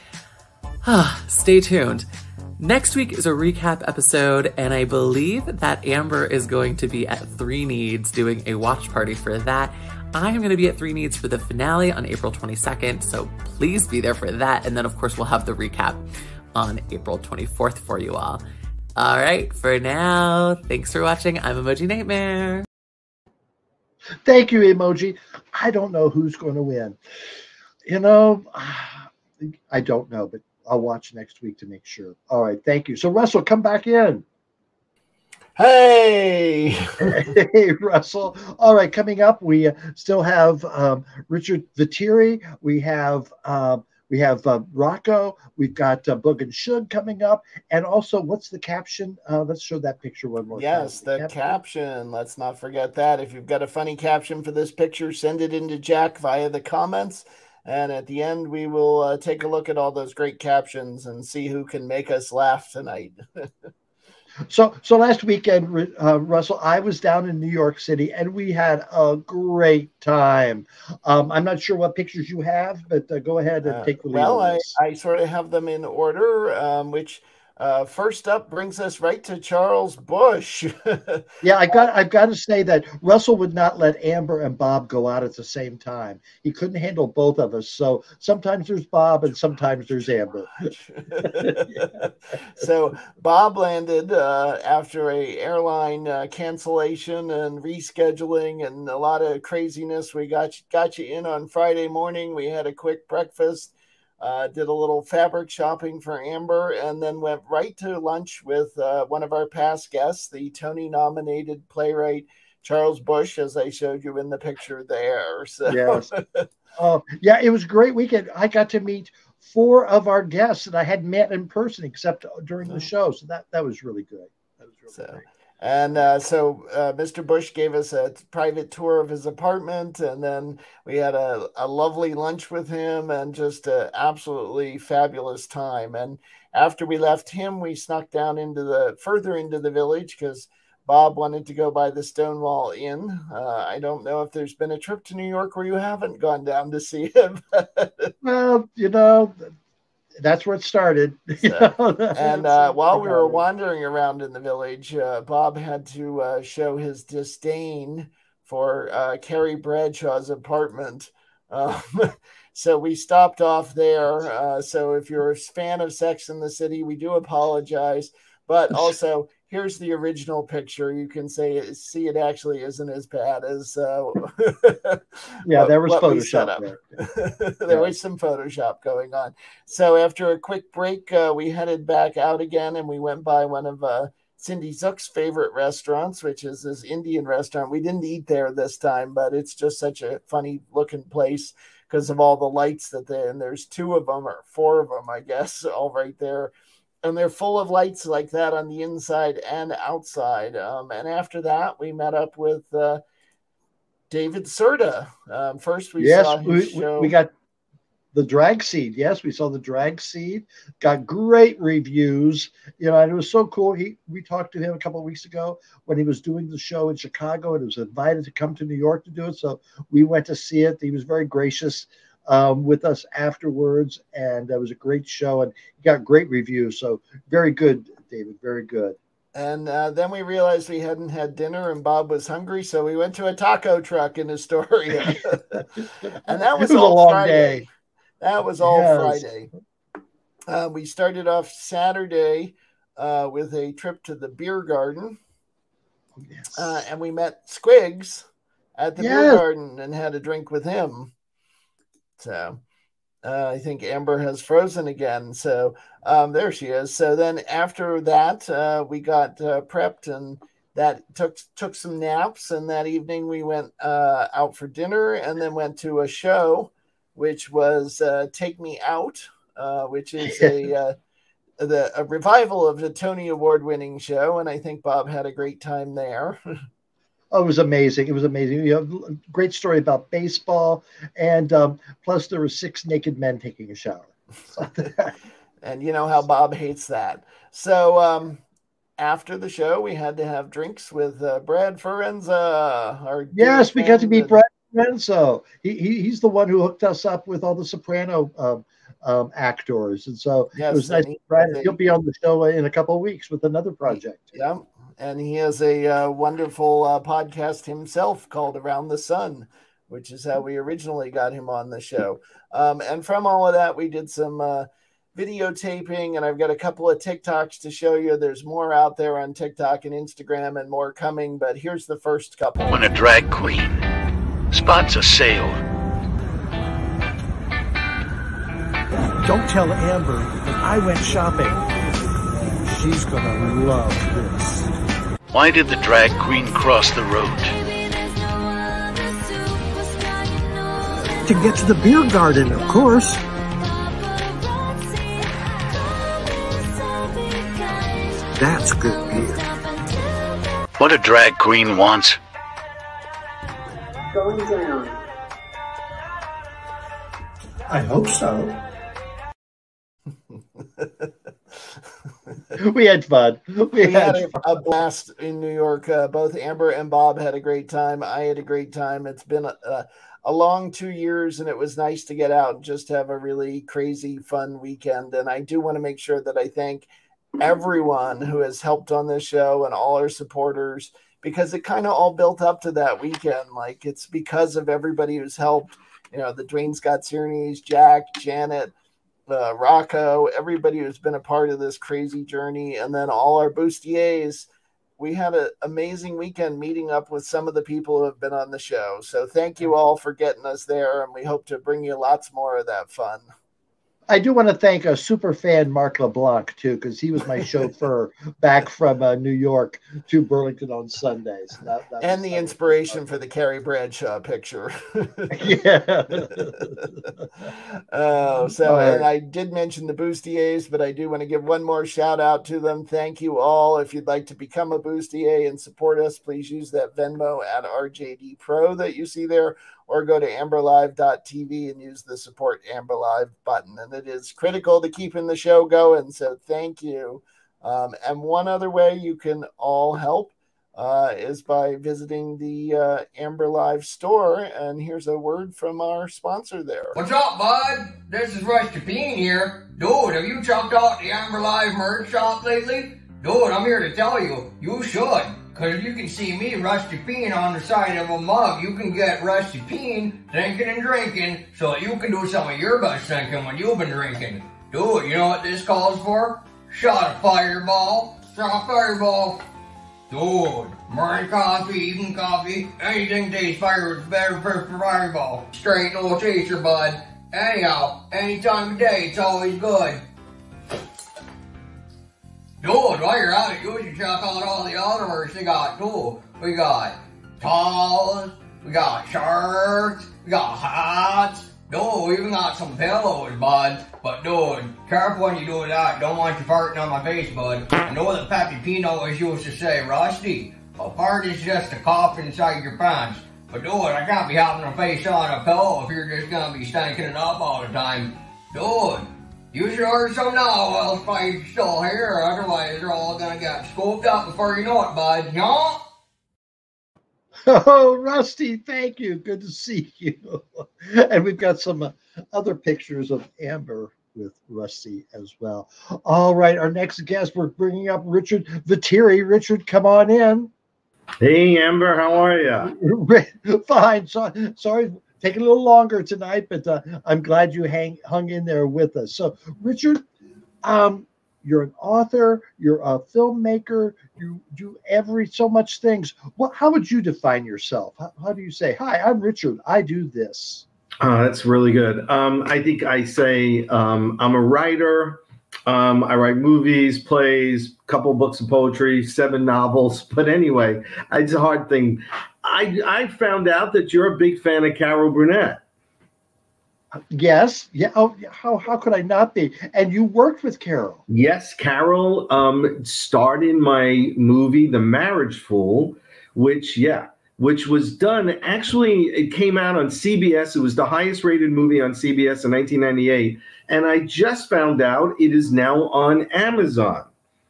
[SPEAKER 8] stay tuned. Next week is a recap episode, and I believe that Amber is going to be at 3 Needs doing a watch party for that. I am going to be at 3 Needs for the finale on April 22nd, so please be there for that. And then, of course, we'll have the recap on April 24th for you all. All right, for now, thanks for watching. I'm Emoji Nightmare.
[SPEAKER 3] Thank you, Emoji. I don't know who's going to win. You know, I don't know, but I'll watch next week to make sure. All right, thank you. So, Russell, come back in.
[SPEAKER 1] Hey!
[SPEAKER 3] Hey, Russell. All right, coming up, we still have Richard Vetere. We have Rocco. We've got Boog and Shug coming up. And also, what's the caption? Let's show that picture one more time.
[SPEAKER 1] Yes, the caption. Let's not forget that. If you've got a funny caption for this picture, send it into Jack via the comments. And at the end, we will take a look at all those great captions and see who can make us laugh tonight.
[SPEAKER 3] So last weekend, Russell, I was down in New York City, and we had a great time. I'm not sure what pictures you have, but go ahead and take the lead.
[SPEAKER 1] Well, I sort of have them in order, which first up brings us right to Charles Busch.
[SPEAKER 3] Yeah, I've got to say that Russell would not let Amber and Bob go out at the same time. He couldn't handle both of us. So sometimes there's Bob and sometimes there's Amber.
[SPEAKER 1] Yeah. So Bob landed after a airline cancellation and rescheduling and a lot of craziness. We got you in on Friday morning. We had a quick breakfast. did a little fabric shopping for Amber, and then went right to lunch with one of our past guests, the Tony-nominated playwright Charles Bush, as I showed you in the picture there. So.
[SPEAKER 3] Yes. Oh, yeah, it was a great weekend. I got to meet 4 of our guests that I hadn't met in person except during the show. So that was really good. That was really great.
[SPEAKER 1] And so Mr. Bush gave us a private tour of his apartment, and then we had a lovely lunch with him and just an absolutely fabulous time. And after we left him, we snuck down further into the village because Bob wanted to go by the Stonewall Inn. I don't know if there's been a trip to New York where you haven't gone down to see him.
[SPEAKER 3] Well, that's where it started.
[SPEAKER 1] And while we were wandering around in the village, Bob had to show his disdain for Carrie Bradshaw's apartment. So we stopped off there. So if you're a fan of Sex and the City, we do apologize. But also, here's the original picture. You can see it actually isn't as bad as
[SPEAKER 3] yeah, there was Photoshop there.
[SPEAKER 1] There was some Photoshop going on. So after a quick break, we headed back out again, and we went by one of Cindy Zook's favorite restaurants, which is this Indian restaurant. We didn't eat there this time, but it's just such a funny looking place because of all the lights and there's 2 of them or 4 of them, I guess, all right there. And they're full of lights like that on the inside and outside. And after that, we met up with David Serta. First, we saw his show.
[SPEAKER 3] We got the Drag Seed. Yes, we saw the Drag Seed. Got great reviews. And it was so cool. We talked to him a couple of weeks ago when he was doing the show in Chicago, and he was invited to come to New York to do it. So we went to see it. He was very gracious with us afterwards, and it was a great show, and he got great reviews. So very good, David, very good.
[SPEAKER 1] And then we realized we hadn't had dinner, and Bob was hungry, so we went to a taco truck in Astoria. And that was all
[SPEAKER 3] a long
[SPEAKER 1] Friday.
[SPEAKER 3] Day.
[SPEAKER 1] That was all Friday. We started off Saturday with a trip to the beer garden.
[SPEAKER 3] Yes.
[SPEAKER 1] And we met Squiggs at the beer garden and had a drink with him. So I think Amber has frozen again. So there she is. So then after that, we got prepped, and that took some naps. And that evening we went out for dinner, and then went to a show, which was Take Me Out, which is a revival of the Tony Award-winning show. And I think Bob had a great time there.
[SPEAKER 3] Oh, it was amazing. It was amazing. Great story about baseball. And plus there were 6 naked men taking a shower.
[SPEAKER 1] And you know how Bob hates that. So after the show, we had to have drinks with Brad Ferenza.
[SPEAKER 3] Yes, we got to meet Brad Ferenza. He's the one who hooked us up with all the Soprano actors. And so it was nice. Brad, he'll be on the show in a couple of weeks with another project.
[SPEAKER 1] Yeah. And he has a wonderful podcast himself called Around the Sun, which is how we originally got him on the show. And from all of that, we did some videotaping, and I've got a couple of TikToks to show you. There's more out there on TikTok and Instagram and more coming, but here's the first couple.
[SPEAKER 9] When a drag queen spots a sale.
[SPEAKER 10] Don't tell Amber that I went shopping. She's gonna love this.
[SPEAKER 9] Why did the drag queen cross the road?
[SPEAKER 10] To get to the beer garden, of course. That's good beer.
[SPEAKER 9] What a drag queen wants.
[SPEAKER 11] Going down.
[SPEAKER 10] I hope so.
[SPEAKER 3] We had fun.
[SPEAKER 1] We had a blast in New York. Both Amber and Bob had a great time. I had a great time. It's been a long 2 years, and it was nice to get out and just have a really crazy, fun weekend. And I do want to make sure that I thank everyone who has helped on this show and all our supporters, because it kind of all built up to that weekend. Like, it's because of everybody who's helped. The Dwayne Scott Series, Jack, Janet, Rocco, everybody who's been a part of this crazy journey, and then all our bustiers. We had an amazing weekend meeting up with some of the people who have been on the show. So thank you all for getting us there, and we hope to bring you lots more of that fun.
[SPEAKER 3] I do want to thank a super fan, Mark LeBlanc, too, because he was my chauffeur back from New York to Burlington on Sundays.
[SPEAKER 1] And the inspiration for the Carrie Bradshaw picture.
[SPEAKER 3] Yeah.
[SPEAKER 1] And I did mention the Bustiers, but I do want to give one more shout out to them. Thank you all. If you'd like to become a Bustier and support us, please use that Venmo at RJD Pro that you see there, or go to amberlive.tv and use the support Amber Live button. And it is critical to keeping the show going, so thank you. And one other way you can all help is by visiting the Amber Live store. And here's a word from our sponsor there.
[SPEAKER 11] What's up, bud? This is Rusty Bean here. Dude, have you checked out the Amber Live merch shop lately? Dude, I'm here to tell you, you should. Because you can see me, Rusty Bean, on the side of a mug. You can get Rusty Bean thinking and drinking so you can do some of your best thinking when you've been drinking. Dude, you know what this calls for? Shot of Fireball. Shot of Fireball. Dude, morning coffee, evening coffee, anything tastes fire is better for Fireball. Straight no chaser, bud. Anyhow, any time of day, it's always good. Dude, while you're at it, you should check out all the other merch they got, too. We got towels, we got shirts, we got hats. Dude, we even got some pillows, bud. But dude, careful when you do that. Don't want you farting on my face, bud. I know that Pappy Pino always used to say, Rusty, a fart is just a cough inside your pants. But dude, I can't be having a face on a pillow if you're just gonna be stanking it up all the time. Dude, you should order some now while it's still here. Otherwise, they're all gonna get scooped up before you know it, bud. Yeah?
[SPEAKER 3] Oh, Rusty, thank you. Good to see you. And we've got some other pictures of Amber with Rusty as well. All right, our next guest, we're bringing up Richard Vetere. Richard, come on in.
[SPEAKER 12] Hey, Amber, how are you?
[SPEAKER 3] Fine. Sorry, taking a little longer tonight, but I'm glad you hung in there with us. So, Richard, you're an author, you're a filmmaker, you do so much things. How would you define yourself? How do you say, hi, I'm Richard, I do this?
[SPEAKER 12] That's really good. I think I say I'm a writer. I write movies, plays, a couple books of poetry, 7 novels. But anyway, it's a hard thing. I found out that you're a big fan of Carol Burnett.
[SPEAKER 3] Yes. Yeah. Oh, how could I not be? And you worked with Carol.
[SPEAKER 12] Yes, Carol starred in my movie, The Marriage Fool, which was done. Actually, it came out on CBS. It was the highest rated movie on CBS in 1998. And I just found out it is now on Amazon.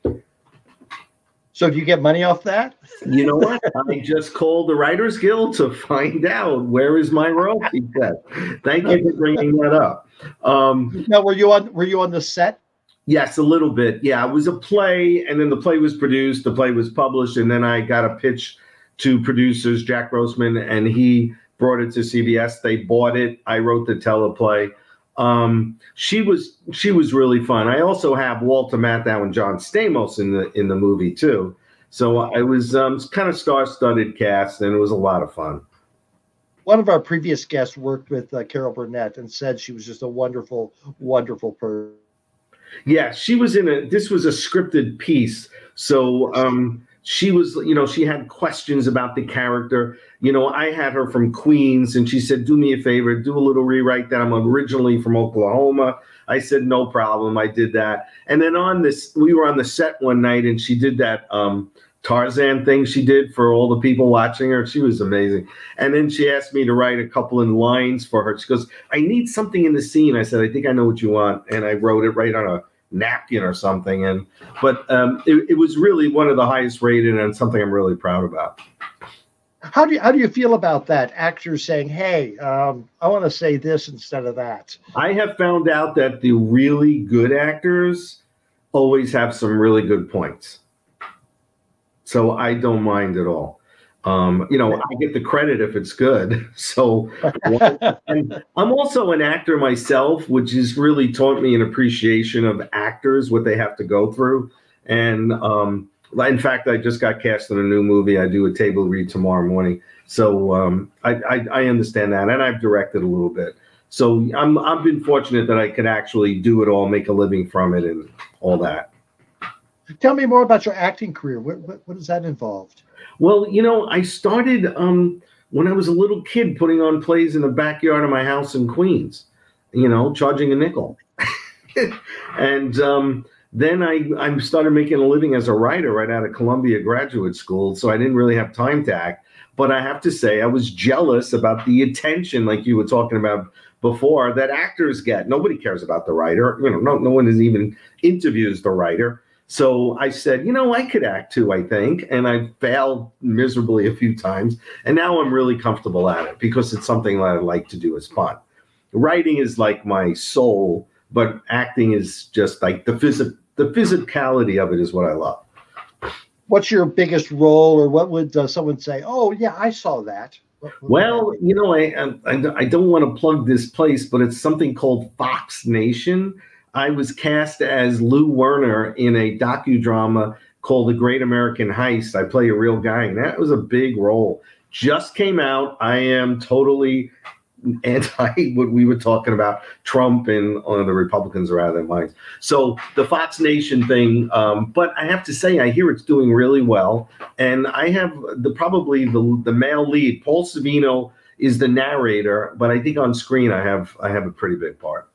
[SPEAKER 3] So do you get money off that?
[SPEAKER 12] You know what? I just called the Writers Guild to find out where is my royalty check. Thank you for bringing that up.
[SPEAKER 3] Now, were you on the set?
[SPEAKER 12] Yes, a little bit. Yeah, it was a play, and then the play was produced, the play was published, and then I got a pitch to producers, Jack Grossman, and he brought it to CBS. They bought it. I wrote the teleplay. She was really fun. I also have Walter Matthau and John Stamos in the movie too. So I was kind of star-studded cast, and it was a lot of fun.
[SPEAKER 3] One of our previous guests worked with Carol Burnett and said she was just a wonderful, wonderful person.
[SPEAKER 12] Yeah, she was this was a scripted piece. So she was, she had questions about the character. I had her from Queens, and she said, do me a favor, do a little rewrite that I'm originally from Oklahoma. I said, no problem. I did that. And then we were on the set one night, and she did that Tarzan thing she did for all the people watching her. She was amazing. And then she asked me to write a couple of lines for her. She goes, I need something in the scene. I said, I think I know what you want. And I wrote it right on a napkin or something. But it was really one of the highest rated and something I'm really proud about.
[SPEAKER 3] How do you feel about that? Actors saying, hey, I want to say this instead of that.
[SPEAKER 12] I have found out that the really good actors always have some really good points. So I don't mind at all. I get the credit if it's good. So, and I'm also an actor myself, which has really taught me an appreciation of actors, what they have to go through. And in fact, I just got cast in a new movie. I do a table read tomorrow morning. So I understand that. And I've directed a little bit. So I've been fortunate that I could actually do it all, make a living from it, and all that.
[SPEAKER 3] Tell me more about your acting career. What does that involve?
[SPEAKER 12] Well, I started when I was a little kid, putting on plays in the backyard of my house in Queens, charging a nickel. And then I started making a living as a writer right out of Columbia Graduate School. So I didn't really have time to act. But I have to say, I was jealous about the attention, like you were talking about before, that actors get. Nobody cares about the writer. No one is even interviews the writer. So I said, I could act too, I think. And I failed miserably a few times. And now I'm really comfortable at it because it's something that I like to do as fun. Writing is like my soul, but acting is just like the physicality of it is what I love.
[SPEAKER 3] What's your biggest role, or what would someone say? Oh, yeah, I saw that.
[SPEAKER 12] Well, I don't want to plug this place, but it's something called Fox Nation. I was cast as Lou Werner in a docudrama called The Great American Heist. I play a real guy, and that was a big role. Just came out. I am totally anti what we were talking about, Trump and the Republicans are out of their minds. So the Fox Nation thing, but I have to say, I hear it's doing really well. And I have probably the male lead. Paul Savino is the narrator, but I think on screen I have a pretty big part.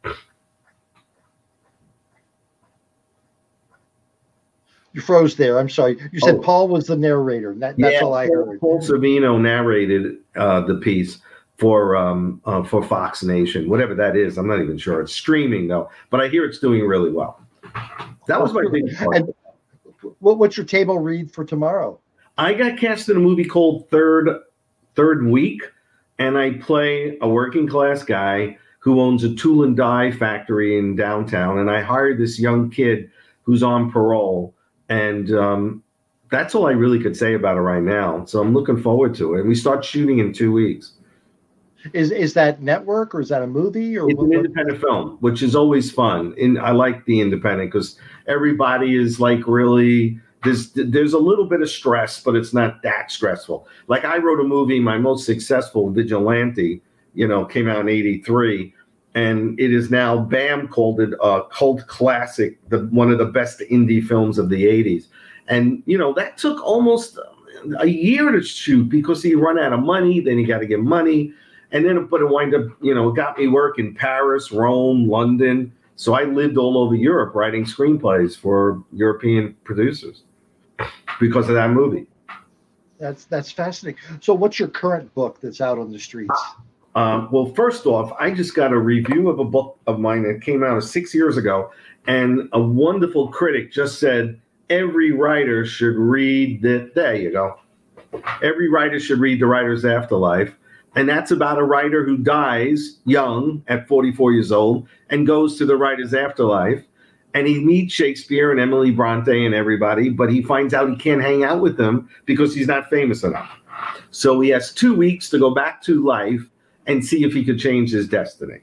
[SPEAKER 3] You froze there. I'm sorry. You said Paul was the narrator. That's all I heard.
[SPEAKER 12] Paul Savino narrated the piece for Fox Nation, whatever that is. I'm not even sure. It's streaming though, but I hear it's doing really well. That was my big part.
[SPEAKER 3] And what's your table read for tomorrow?
[SPEAKER 12] I got cast in a movie called Third Week, and I play a working class guy who owns a tool and die factory in downtown, and I hired this young kid who's on parole. And that's all I really could say about it right now. So I'm looking forward to it. And we start shooting in 2 weeks.
[SPEAKER 3] Is that network, or is that a movie? Or
[SPEAKER 12] it's an independent film, which is always fun. And I like the independent because everybody is like really, there's a little bit of stress, but it's not that stressful. Like I wrote a movie, my most successful, Vigilante, came out in '83. And it is now, BAM called it a cult classic, one of the best indie films of the 80s. And, that took almost a year to shoot because he run out of money. Then he got to get money. And then it wind up, it got me work in Paris, Rome, London. So I lived all over Europe writing screenplays for European producers because of that movie.
[SPEAKER 3] That's fascinating. So what's your current book that's out on the streets?
[SPEAKER 12] Well, first off, I just got a review of a book of mine that came out 6 years ago, and a wonderful critic just said, every writer should read that. There you go. Every writer should read The Writer's Afterlife. And that's about a writer who dies young at 44 years old and goes to the writer's afterlife. And he meets Shakespeare and Emily Bronte and everybody, but he finds out he can't hang out with them because he's not famous enough. So he has 2 weeks to go back to life and see if he could change his destiny.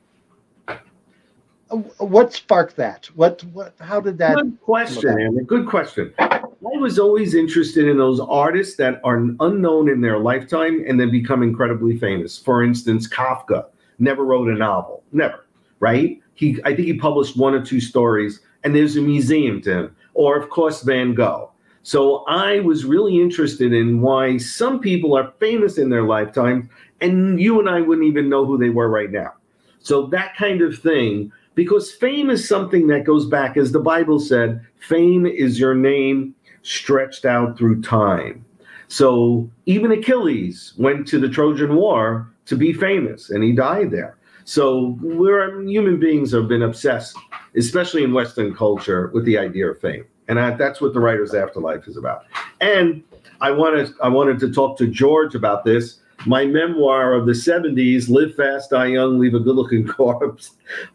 [SPEAKER 3] What sparked that? How did that?
[SPEAKER 12] Good question, Andy. Good question. I was always interested in those artists that are unknown in their lifetime and then become incredibly famous. For instance, Kafka never wrote a novel. Never, right? I think he published 1 or 2 stories, and there's a museum to him. Or, of course, Van Gogh. So I was really interested in why some people are famous in their lifetime, and you and I wouldn't even know who they were right now. So that kind of thing, because fame is something that goes back, as the Bible said, fame is your name stretched out through time. So even Achilles went to the Trojan War to be famous, and he died there. So human beings have been obsessed, especially in Western culture, with the idea of fame. And that's what The Writer's Afterlife is about. And I wanted to talk to George about this. My memoir of the 70s, Live Fast, Die Young, Leave a Good-Looking Corpse.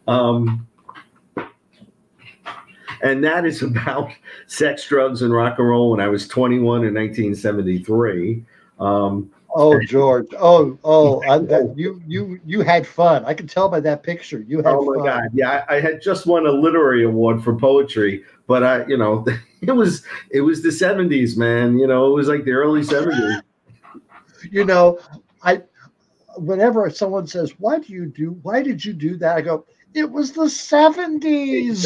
[SPEAKER 12] And that is about sex, drugs, and rock and roll when I was 21 in 1973.
[SPEAKER 3] George. You had fun. I can tell by that picture. You had fun.
[SPEAKER 12] Oh my God. Yeah, I had just won a literary award for poetry, but it was the 70s, man. It was like the early 70s.
[SPEAKER 3] whenever someone says, why did you do that? I go, it was the 70s.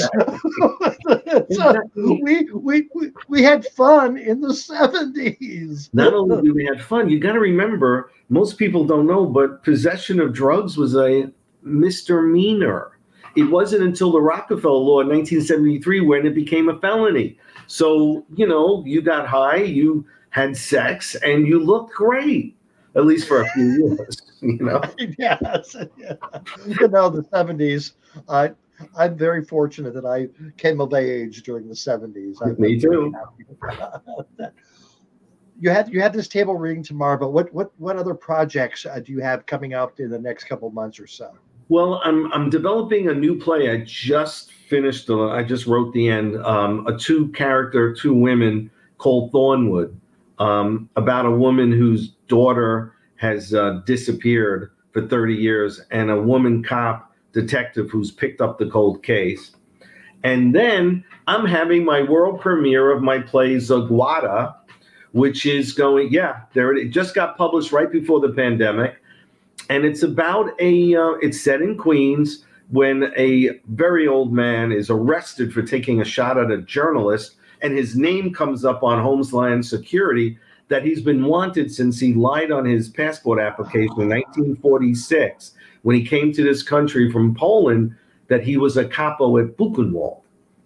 [SPEAKER 3] We had fun in the 70s.
[SPEAKER 12] Not only do we have fun, you got to remember, most people don't know, but possession of drugs was a misdemeanor. It wasn't until the Rockefeller law in 1973 when it became a felony. So, you got high, you had sex, and you looked great, at least for a few years,
[SPEAKER 3] Yes. Yeah. The 70s, I'm very fortunate that I came of age during the 70s.
[SPEAKER 12] Me too.
[SPEAKER 3] You had this table reading tomorrow, but what other projects do you have coming up in the next couple months or so?
[SPEAKER 12] Well, I'm developing a new play. I just finished. I just wrote the end. A 2-character, 2 women called Thornwood, about a woman whose daughter has disappeared for 30 years, and a woman cop detective who's picked up the cold case. And then I'm having my world premiere of my play Zaguata, which is going. It just got published right before the pandemic. And it's about it's set in Queens when a very old man is arrested for taking a shot at a journalist, and his name comes up on Homeland Security that he's been wanted since he lied on his passport application in 1946 when he came to this country from Poland, that he was a capo at Buchenwald.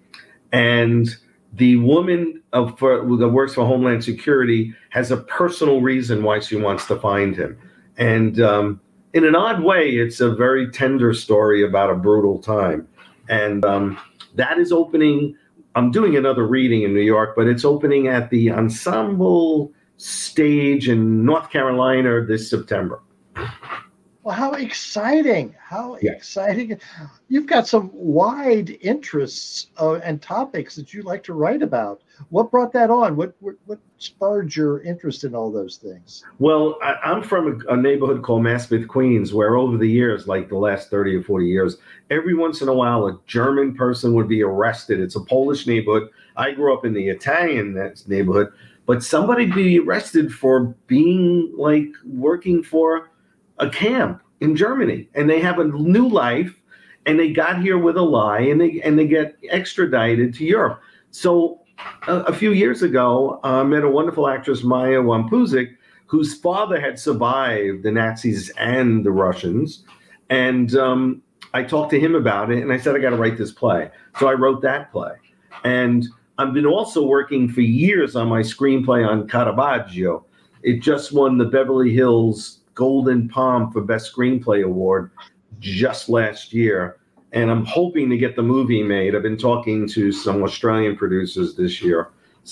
[SPEAKER 12] And the woman that works for Homeland Security has a personal reason why she wants to find him. And in an odd way, it's a very tender story about a brutal time. And that is opening. I'm doing another reading in New York, but it's opening at the Ensemble Stage in North Carolina this September.
[SPEAKER 3] Well, how exciting. Exciting. You've got some wide interests and topics that you like to write about. What brought that on? What spurred your interest in all those things?
[SPEAKER 12] Well, I'm from a neighborhood called Maspeth, Queens, where over the years, like the last 30 or 40 years, every once in a while, a German person would be arrested. It's a Polish neighborhood. I grew up in the Italian neighborhood, but somebody be arrested for being working for a camp in Germany, and they have a new life, and they got here with a lie, and they get extradited to Europe. So a few years ago, I met a wonderful actress, Maya Wampuzik, whose father had survived the Nazis and the Russians, and I talked to him about it, and I said, I got to write this play. So I wrote that play, and I've been also working for years on my screenplay on Caravaggio. It just won the Beverly Hills Golden Palm for Best Screenplay Award just last year, and I'm hoping to get the movie made. I've been talking to some Australian producers this year,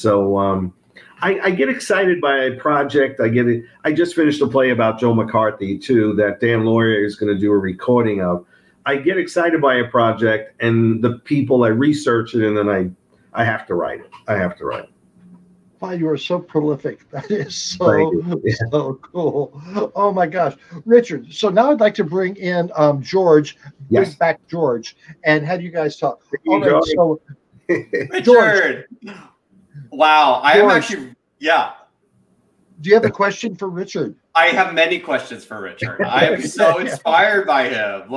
[SPEAKER 12] so I get excited by a project. I just finished a play about Joe McCarthy too that Dan Laurier is going to do a recording of. I get excited by a project, and the people, I research it, and then I have to write it.
[SPEAKER 3] Wow, you are so prolific. That is so cool. Oh my gosh. Richard, so now I'd like to bring in George, bring back George, and have you guys talk. All right, so
[SPEAKER 5] Richard.
[SPEAKER 3] George,
[SPEAKER 5] wow, I am actually, yeah.
[SPEAKER 3] Do you have a question for Richard?
[SPEAKER 5] I have many questions for Richard. I am so inspired by him.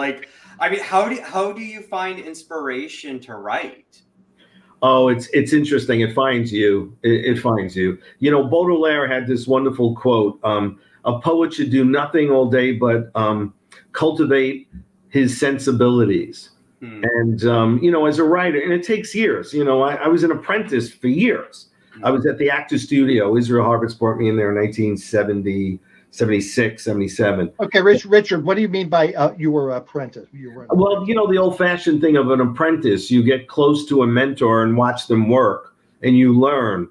[SPEAKER 5] How do you find inspiration to write?
[SPEAKER 12] Oh, it's interesting. It finds you. It finds you. Baudelaire had this wonderful quote, a poet should do nothing all day but cultivate his sensibilities. And, as a writer, and it takes years. I was an apprentice for years. I was at the Actors Studio. Israel Harvitz brought me in there in 1970, 76, 77.
[SPEAKER 3] Okay, Richard, what do you mean by you were an apprentice?
[SPEAKER 12] Well, the old-fashioned thing of an apprentice, you get close to a mentor and watch them work, and you learn,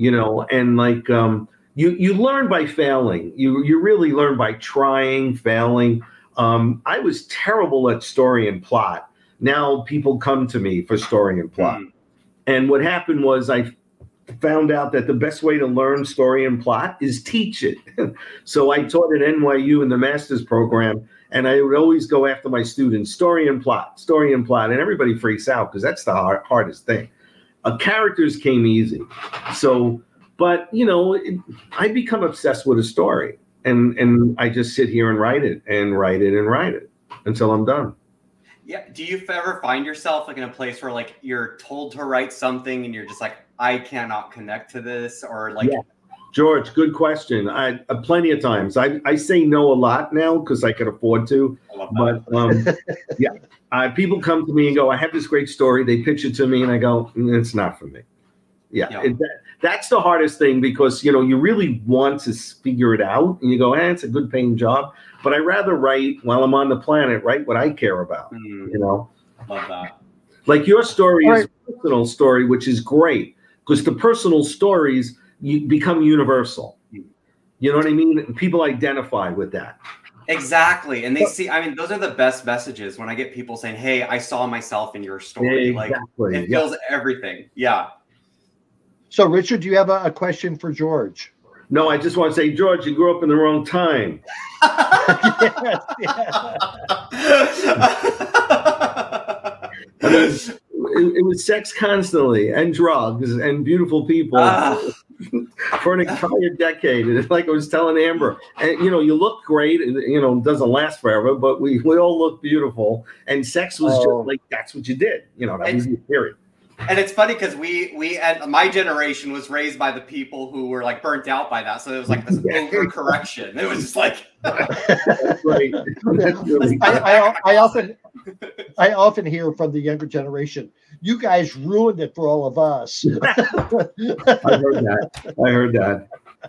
[SPEAKER 12] and you learn by failing. You really learn by trying, failing. I was terrible at story and plot. Now people come to me for story and plot. And what happened was I found out that the best way to learn story and plot is teach it. So I taught at NYU in the master's program, and I would always go after my students, story and plot, and everybody freaks out because that's the hardest thing. Characters came easy. So, but I become obsessed with a story. and I just sit here and write it and write it and write it until I'm done.
[SPEAKER 5] Yeah. Do you ever find yourself like in a place where like you're told to write something and you're just like, I cannot connect to this, or like?
[SPEAKER 12] Yeah. George, good question. I plenty of times. I say no a lot now because I can afford to. But yeah, people come to me and go, I have this great story. They pitch it to me and I go, it's not for me. Yeah. That's the hardest thing, because, you know, you really want to figure it out and you go, it's a good paying job. But I rather write while I'm on the planet, write what I care about, you know?
[SPEAKER 5] Love that.
[SPEAKER 12] Like your story is a personal story, which is great, because the personal stories become universal. You know what I mean? People identify with that.
[SPEAKER 5] Exactly. And they see, I mean, those are the best messages when I get people saying, hey, I saw myself in your story.
[SPEAKER 12] Exactly.
[SPEAKER 5] Like it feels everything. Yeah.
[SPEAKER 3] So Richard, do you have a question for George?
[SPEAKER 12] No, I just want to say, George, you grew up in the wrong time.
[SPEAKER 3] Yes,
[SPEAKER 12] I mean, it was sex constantly and drugs and beautiful people for an entire decade. And like I was telling Amber, and you know, you look great. You know, it doesn't last forever, but we all look beautiful. And sex was just like, that's what you did. You know, that was the period.
[SPEAKER 5] And it's funny because we and my generation was raised by the people who were like burnt out by that. So it was like this overcorrection. It was just like
[SPEAKER 12] that's right. That's really
[SPEAKER 3] I often hear from the younger generation, you guys ruined it for all of us.
[SPEAKER 12] I heard that.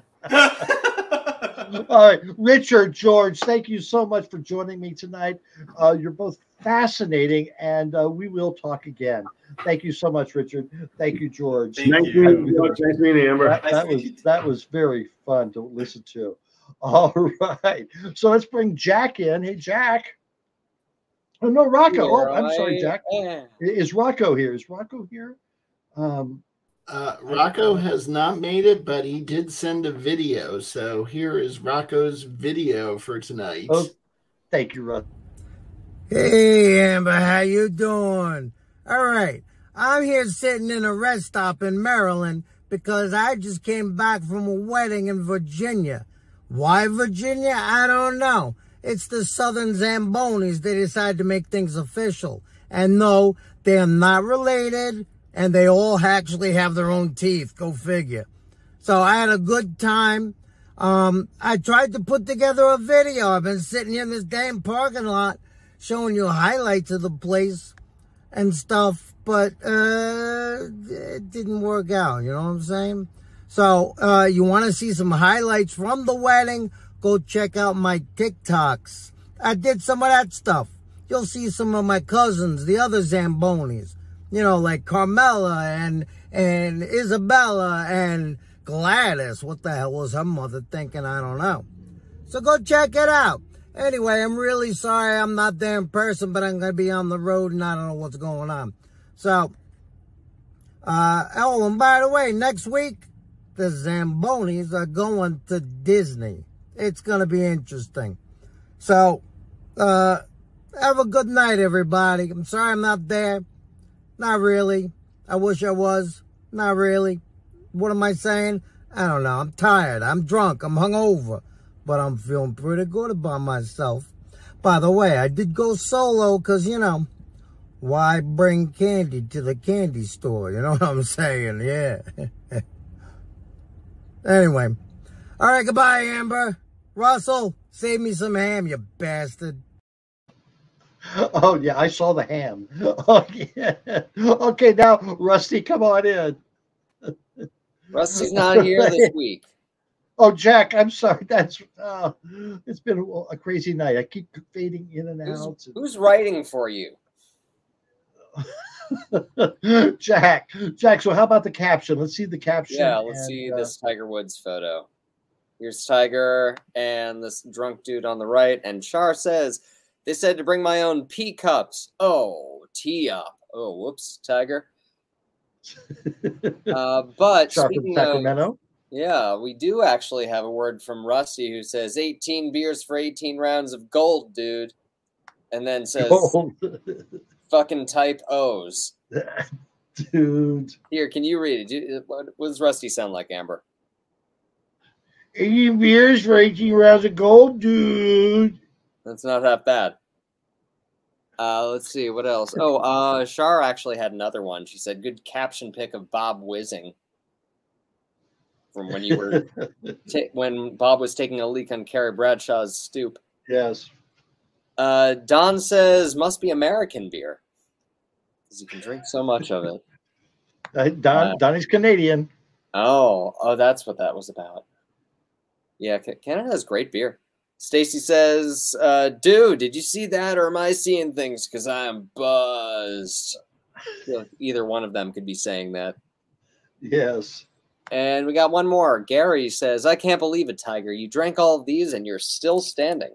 [SPEAKER 3] All right, Richard, George, thank you so much for joining me tonight. You're both fascinating, and we will talk again. Thank you so much, Richard. Thank you, George.
[SPEAKER 12] Nice meeting you, George. Nice meeting you, Amber.
[SPEAKER 3] That was very fun to listen to. All right, so let's bring Jack in. Hey, Jack. Oh no, Rocco. Oh, I'm sorry, Jack. Is Rocco here? Is Rocco here?
[SPEAKER 1] Rocco has not made it, but he did send a video. So here is Rocco's video for tonight.
[SPEAKER 3] Oh, thank you, Rocco.
[SPEAKER 13] Hey, Amber, how you doing? All right, I'm here sitting in a rest stop in Maryland because I just came back from a wedding in Virginia. Why Virginia? I don't know. It's the Southern Zambonis. They decided to make things official. And no, they are not related, and they all actually have their own teeth. Go figure. So I had a good time. I tried to put together a video. I've been sitting here in this damn parking lot showing you highlights of the place and stuff, but it didn't work out, you know what I'm saying? So you want to see some highlights from the wedding, go check out my TikToks. I did some of that stuff. You'll see some of my cousins, the other Zambonis, you know, like Carmela and Isabella and Gladys. What the hell was her mother thinking? I don't know. So go check it out. Anyway, I'm really sorry I'm not there in person, but I'm going to be on the road and I don't know what's going on. So, oh, and by the way, next week, the Zambonis are going to Disney. It's going to be interesting. So, have a good night, everybody. I'm sorry I'm not there. Not really. I wish I was. Not really. What am I saying? I don't know. I'm tired. I'm drunk. I'm hungover. But I'm feeling pretty good about myself. By the way, I did go solo because, you know, why bring candy to the candy store? You know what I'm saying? Yeah. Anyway. All right, goodbye, Amber. Russell, save me some ham, you bastard.
[SPEAKER 3] Oh, yeah, I saw the ham. Okay, okay, now, Rusty, come on in.
[SPEAKER 4] Rusty's not here this week.
[SPEAKER 3] Oh, Jack, I'm sorry. That's it's been a crazy night. I keep fading in and out.
[SPEAKER 4] Who's writing for you?
[SPEAKER 3] Jack. So how about the caption? Let's see the caption.
[SPEAKER 4] Yeah, let's see this Tiger Woods photo. Here's Tiger and this drunk dude on the right. And Char says, they said to bring my own pea cups. Oh, tea up. Oh, whoops, Tiger. But
[SPEAKER 3] Char
[SPEAKER 4] speaking
[SPEAKER 3] from Sacramento.
[SPEAKER 4] Yeah, we do actually have a word from Rusty who says 18 beers for 18 rounds of gold, dude. And then says fucking type O's.
[SPEAKER 3] Dude.
[SPEAKER 4] Here, can you read it? What does Rusty sound like, Amber?
[SPEAKER 3] 18 beers for 18 rounds of gold, dude.
[SPEAKER 4] That's not that bad. Let's see, what else? Oh, Shar actually had another one. She said, good caption pic of Bob whizzing. From when you were, when Bob was taking a leak on Carrie Bradshaw's stoop.
[SPEAKER 3] Yes.
[SPEAKER 4] Don says, must be American beer. Because you can drink so much of it.
[SPEAKER 3] Donnie's Canadian.
[SPEAKER 4] Oh, that's what that was about. Yeah, Canada has great beer. Stacy says, dude, did you see that, or am I seeing things because I'm buzzed? I feel like either one of them could be saying that.
[SPEAKER 3] Yes.
[SPEAKER 4] And we got one more. Gary says, I can't believe it, Tiger. You drank all of these and you're still standing.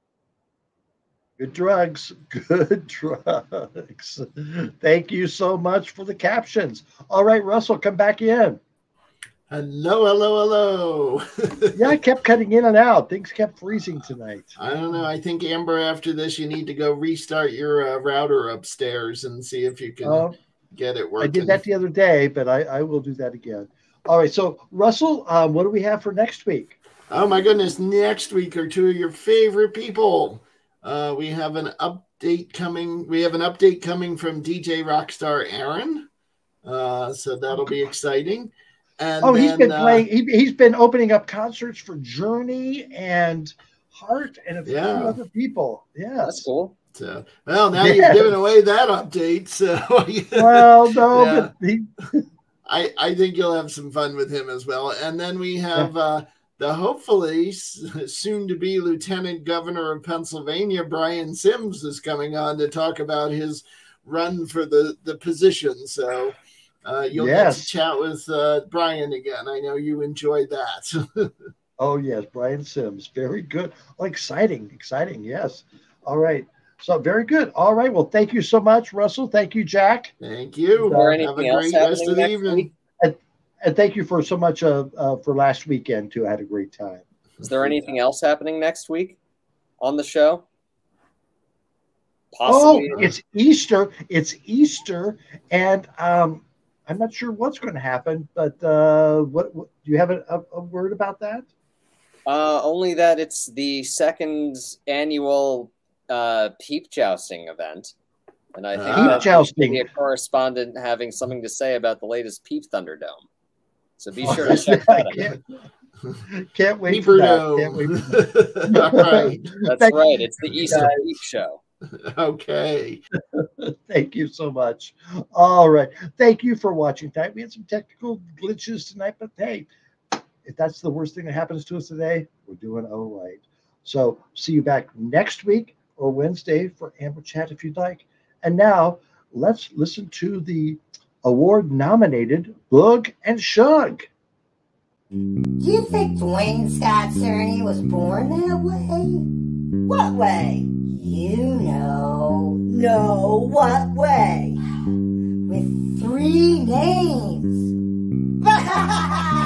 [SPEAKER 3] Good drugs. Good drugs. Thank you so much for the captions. All right, Russell, come back in.
[SPEAKER 1] Hello, hello, hello.
[SPEAKER 3] Yeah, I kept cutting in and out. Things kept freezing tonight.
[SPEAKER 1] I don't know. I think, Amber, after this, you need to go restart your router upstairs and see if you can get it working.
[SPEAKER 3] I did that the other day, but I will do that again. All right, so, Russell, what do we have for next week?
[SPEAKER 1] Oh, my goodness. Next week are two of your favorite people. We have an update coming. We have an update coming from DJ Rockstar Aaron. So that'll be exciting. And
[SPEAKER 3] he's been playing. He's been opening up concerts for Journey and Heart and a few other people. Yeah,
[SPEAKER 4] that's cool.
[SPEAKER 1] So, well, now you've given away that update. So,
[SPEAKER 3] well, no, but
[SPEAKER 1] I think you'll have some fun with him as well. And then we have the hopefully soon-to-be Lieutenant Governor of Pennsylvania, Brian Sims, is coming on to talk about his run for the position. So. You'll get to chat with Brian again. I know you enjoyed that.
[SPEAKER 3] Oh, yes. Brian Sims. Very good. Oh, exciting. Exciting. Yes. All right. So very good. All right. Well, thank you so much, Russell. Thank you, Jack.
[SPEAKER 1] Thank you. Have a great rest of the evening.
[SPEAKER 3] And thank you for so much for last weekend, too. I had a great time.
[SPEAKER 4] Is there anything else happening next week on the show? Possibly.
[SPEAKER 3] Oh, it's Easter. It's Easter. And I'm not sure what's going to happen, but what do you have a word about that?
[SPEAKER 4] Only that it's the second annual peep jousting event, and I think
[SPEAKER 3] peep jousting.
[SPEAKER 4] Be a correspondent having something to say about the latest Peep Thunderdome. So be sure to check that out.
[SPEAKER 3] Can't wait for that. Can't wait for that.
[SPEAKER 1] All right.
[SPEAKER 4] That's right. It's the Easter Peep Show.
[SPEAKER 1] Okay.
[SPEAKER 3] Thank you so much. All right. Thank you for watching tonight. We had some technical glitches tonight, but hey, if that's the worst thing that happens to us today, we're doing all right. So see you back next week or Wednesday for Amber Chat if you'd like. And now let's listen to the award-nominated Boog and Shug.
[SPEAKER 14] Do you think Dwayne Scott Cerny was born that way? What way? You know. No, what way? With 3 names.